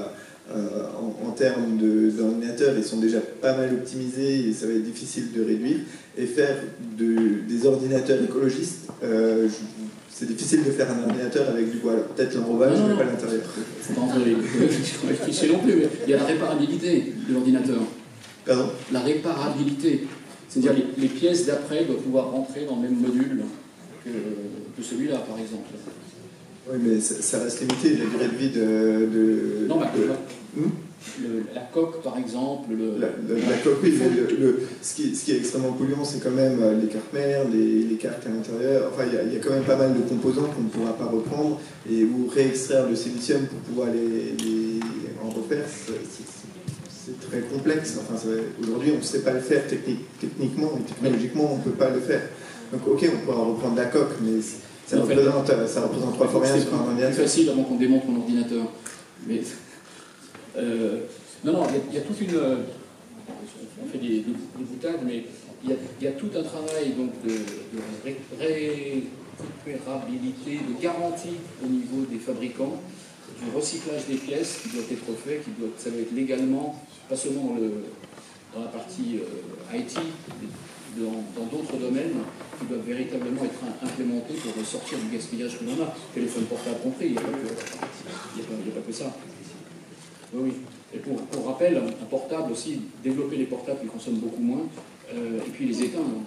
euh, en, en termes d'ordinateurs, ils sont déjà pas mal optimisés et ça va être difficile de réduire. Et faire de, des ordinateurs écologistes, euh, je, c'est difficile de faire un ordinateur avec du bois. Alors peut-être l'enrobage, mais pas l'intérieur. Il ne faut pas entrer dans les clichés non plus, mais il y a la réparabilité de l'ordinateur. Pardon ? La réparabilité. C'est-à-dire les, les pièces d'après doivent pouvoir rentrer dans le même module que, que celui-là, par exemple. Oui, mais ça, ça reste limité, la durée de vie de... de non, bah, de... Hmm Le, la coque, par exemple. Le, la, la, la coque, oui, mais le, le, ce, qui, ce qui est extrêmement polluant, c'est quand même les cartes mères, les, les cartes à l'intérieur. Enfin, il y, y a quand même pas mal de composants qu'on ne pourra pas reprendre et ou réextraire le silicium pour pouvoir les, les en refaire. C'est très complexe. Enfin, aujourd'hui, on ne sait pas le faire technique, techniquement et technologiquement, on ne peut pas le faire. Donc, ok, on pourra reprendre la coque, mais ça, représente, fait, ça représente trois fois rien sur un ordinateur. C'est facile avant qu'on démonte mon ordinateur. Mais. Euh, non, non, il y, y a toute une... Euh, on fait des, des, des boutades, mais il y, y a tout un travail donc, de, de ré, récupérabilité, de garantie au niveau des fabricants, du recyclage des pièces qui doit être fait, qui doit, ça doit être légalement, pas seulement dans, le, dans la partie euh, I T, mais dans d'autres domaines, qui doivent véritablement être implémentés pour sortir du gaspillage que l'on a. Téléphone portable compris, il n'y a, a, a pas que ça. Oui, oui. Et pour, pour rappel, un portable aussi, développer les portables qui consomment beaucoup moins, euh, et puis les éteindre.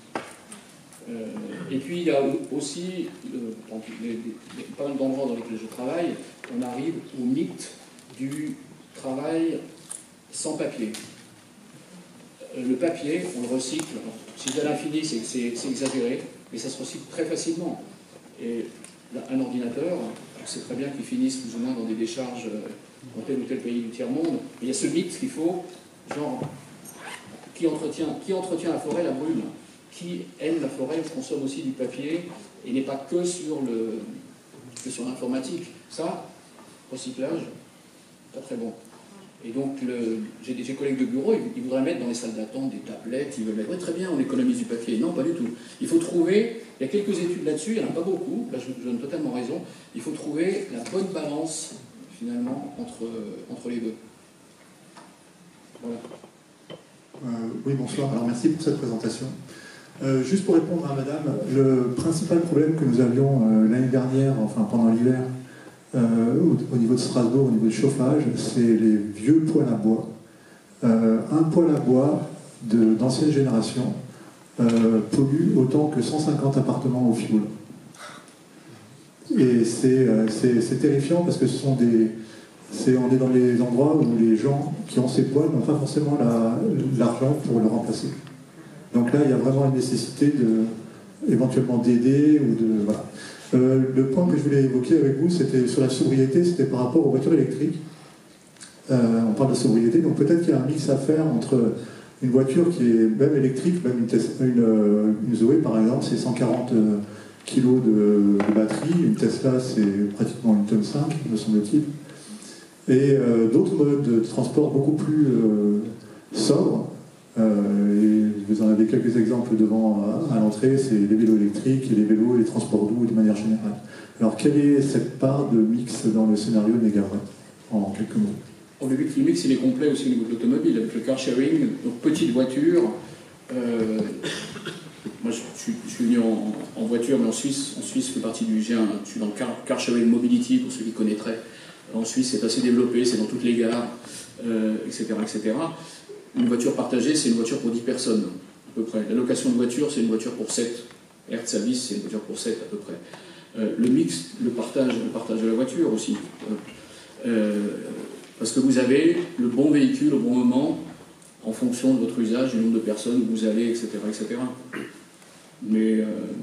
Euh, et puis il y a aussi, euh, dans les, les, les, pas mal d'endroits dans lesquels je travaille, on arrive au mythe du travail sans papier. Euh, le papier, on le recycle. Si c'est à l'infini, c'est exagéré, mais ça se recycle très facilement. Et là, un ordinateur, on sait très bien qu'il finisse plus ou moins dans des décharges dans tel ou tel pays du tiers-monde. Il y a ce mythe qu'il faut, genre, qui entretient, qui entretient la forêt, la brûle. Qui aime la forêt, consomme aussi du papier, et n'est pas que sur le, que sur l'informatique. Ça, recyclage, pas très bon. Et donc, j'ai des collègues de bureau, ils, ils voudraient mettre dans les salles d'attente des tablettes, ils veulent mettre, oui, très bien, on économise du papier. Non, pas du tout. Il faut trouver, il y a quelques études là-dessus, il n'y en a pas beaucoup, là je vous donne totalement raison, il faut trouver la bonne balance, finalement, entre, entre les deux. Voilà. Euh, oui, bonsoir. Alors, merci pour cette présentation. Euh, juste pour répondre à madame, le principal problème que nous avions euh, l'année dernière, enfin pendant l'hiver, euh, au, au niveau de Strasbourg, au niveau du chauffage, c'est les vieux poêles à bois. Euh, un poêle à bois d'ancienne génération euh, pollue autant que cent cinquante appartements au fioul. Et c'est euh, terrifiant parce que ce sont des... on est dans les endroits où les gens qui ont ces poêles n'ont pas forcément l'argent pour le remplacer. Donc là, il y a vraiment une nécessité de, éventuellement d'aider ou de... Voilà. Euh, le point que je voulais évoquer avec vous, c'était sur la sobriété, c'était par rapport aux voitures électriques. Euh, on parle de sobriété, donc peut-être qu'il y a un mix à faire entre une voiture qui est même électrique, même une, Tesla, une, une Zoé par exemple, c'est cent quarante kilos de, de batterie, une Tesla c'est pratiquement une tonne cinq, me semble-t-il. Et euh, d'autres modes de transport beaucoup plus euh, sobres. Euh, et vous en avez quelques exemples devant à, à l'entrée, c'est les vélos électriques, et les vélos, les transports doux de manière générale. Alors quelle est cette part de mix dans le scénario de Negawatt, en quelques mots? On a vu que le mix il est complet aussi au niveau de l'automobile, avec le car sharing, donc petite voiture. Euh, moi je, je, suis, je suis venu en, en voiture, mais en Suisse, en Suisse je fais partie du G un, je suis dans le car, car sharing mobility, pour ceux qui connaîtraient. En Suisse c'est assez développé, c'est dans toutes les gares, euh, et cetera, et cetera. Une voiture partagée, c'est une voiture pour dix personnes, à peu près. La location de voiture, c'est une voiture pour sept. Air Service, c'est une voiture pour sept, à peu près. Euh, le mix, le partage, le partage de la voiture aussi. Euh, parce que vous avez le bon véhicule au bon moment, en fonction de votre usage, du nombre de personnes où vous allez, et cetera, et cetera. Mais euh,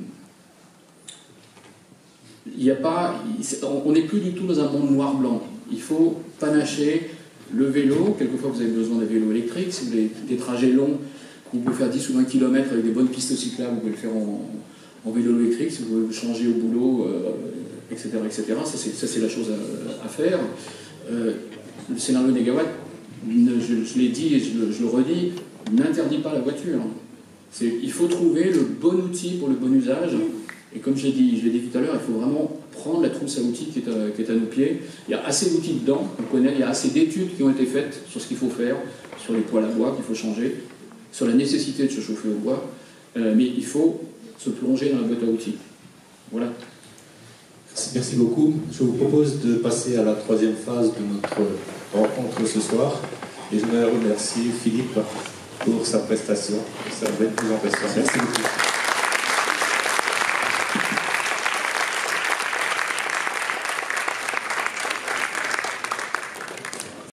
il n'y a pas... On n'est plus du tout dans un monde noir-blanc. Il faut panacher le vélo. Quelquefois, vous avez besoin d'un vélo électrique. Si vous avez des trajets longs, vous pouvez faire dix ou vingt kilomètres avec des bonnes pistes cyclables, vous pouvez le faire en, en vélo électrique. Si vous voulez changer au boulot, euh, et cetera, et cetera. Ça, c'est la chose à, à faire. Euh, le scénario Negawatt, je, je l'ai dit et je le, je le redis, n'interdit pas la voiture. Il faut trouver le bon outil pour le bon usage. Et comme je l'ai dit, je l'ai dit tout à l'heure, il faut vraiment prendre la trousse à outils qui est à, qui est à nos pieds. Il y a assez d'outils dedans, on connaît, il y a assez d'études qui ont été faites sur ce qu'il faut faire, sur les poêles à bois qu'il faut changer, sur la nécessité de se chauffer au bois, euh, mais il faut se plonger dans la boîte à outils. Voilà. Merci, merci beaucoup. Je vous propose de passer à la troisième phase de notre rencontre ce soir. Et je voudrais remercier Philippe pour sa prestation, sa belle présentation. Merci beaucoup.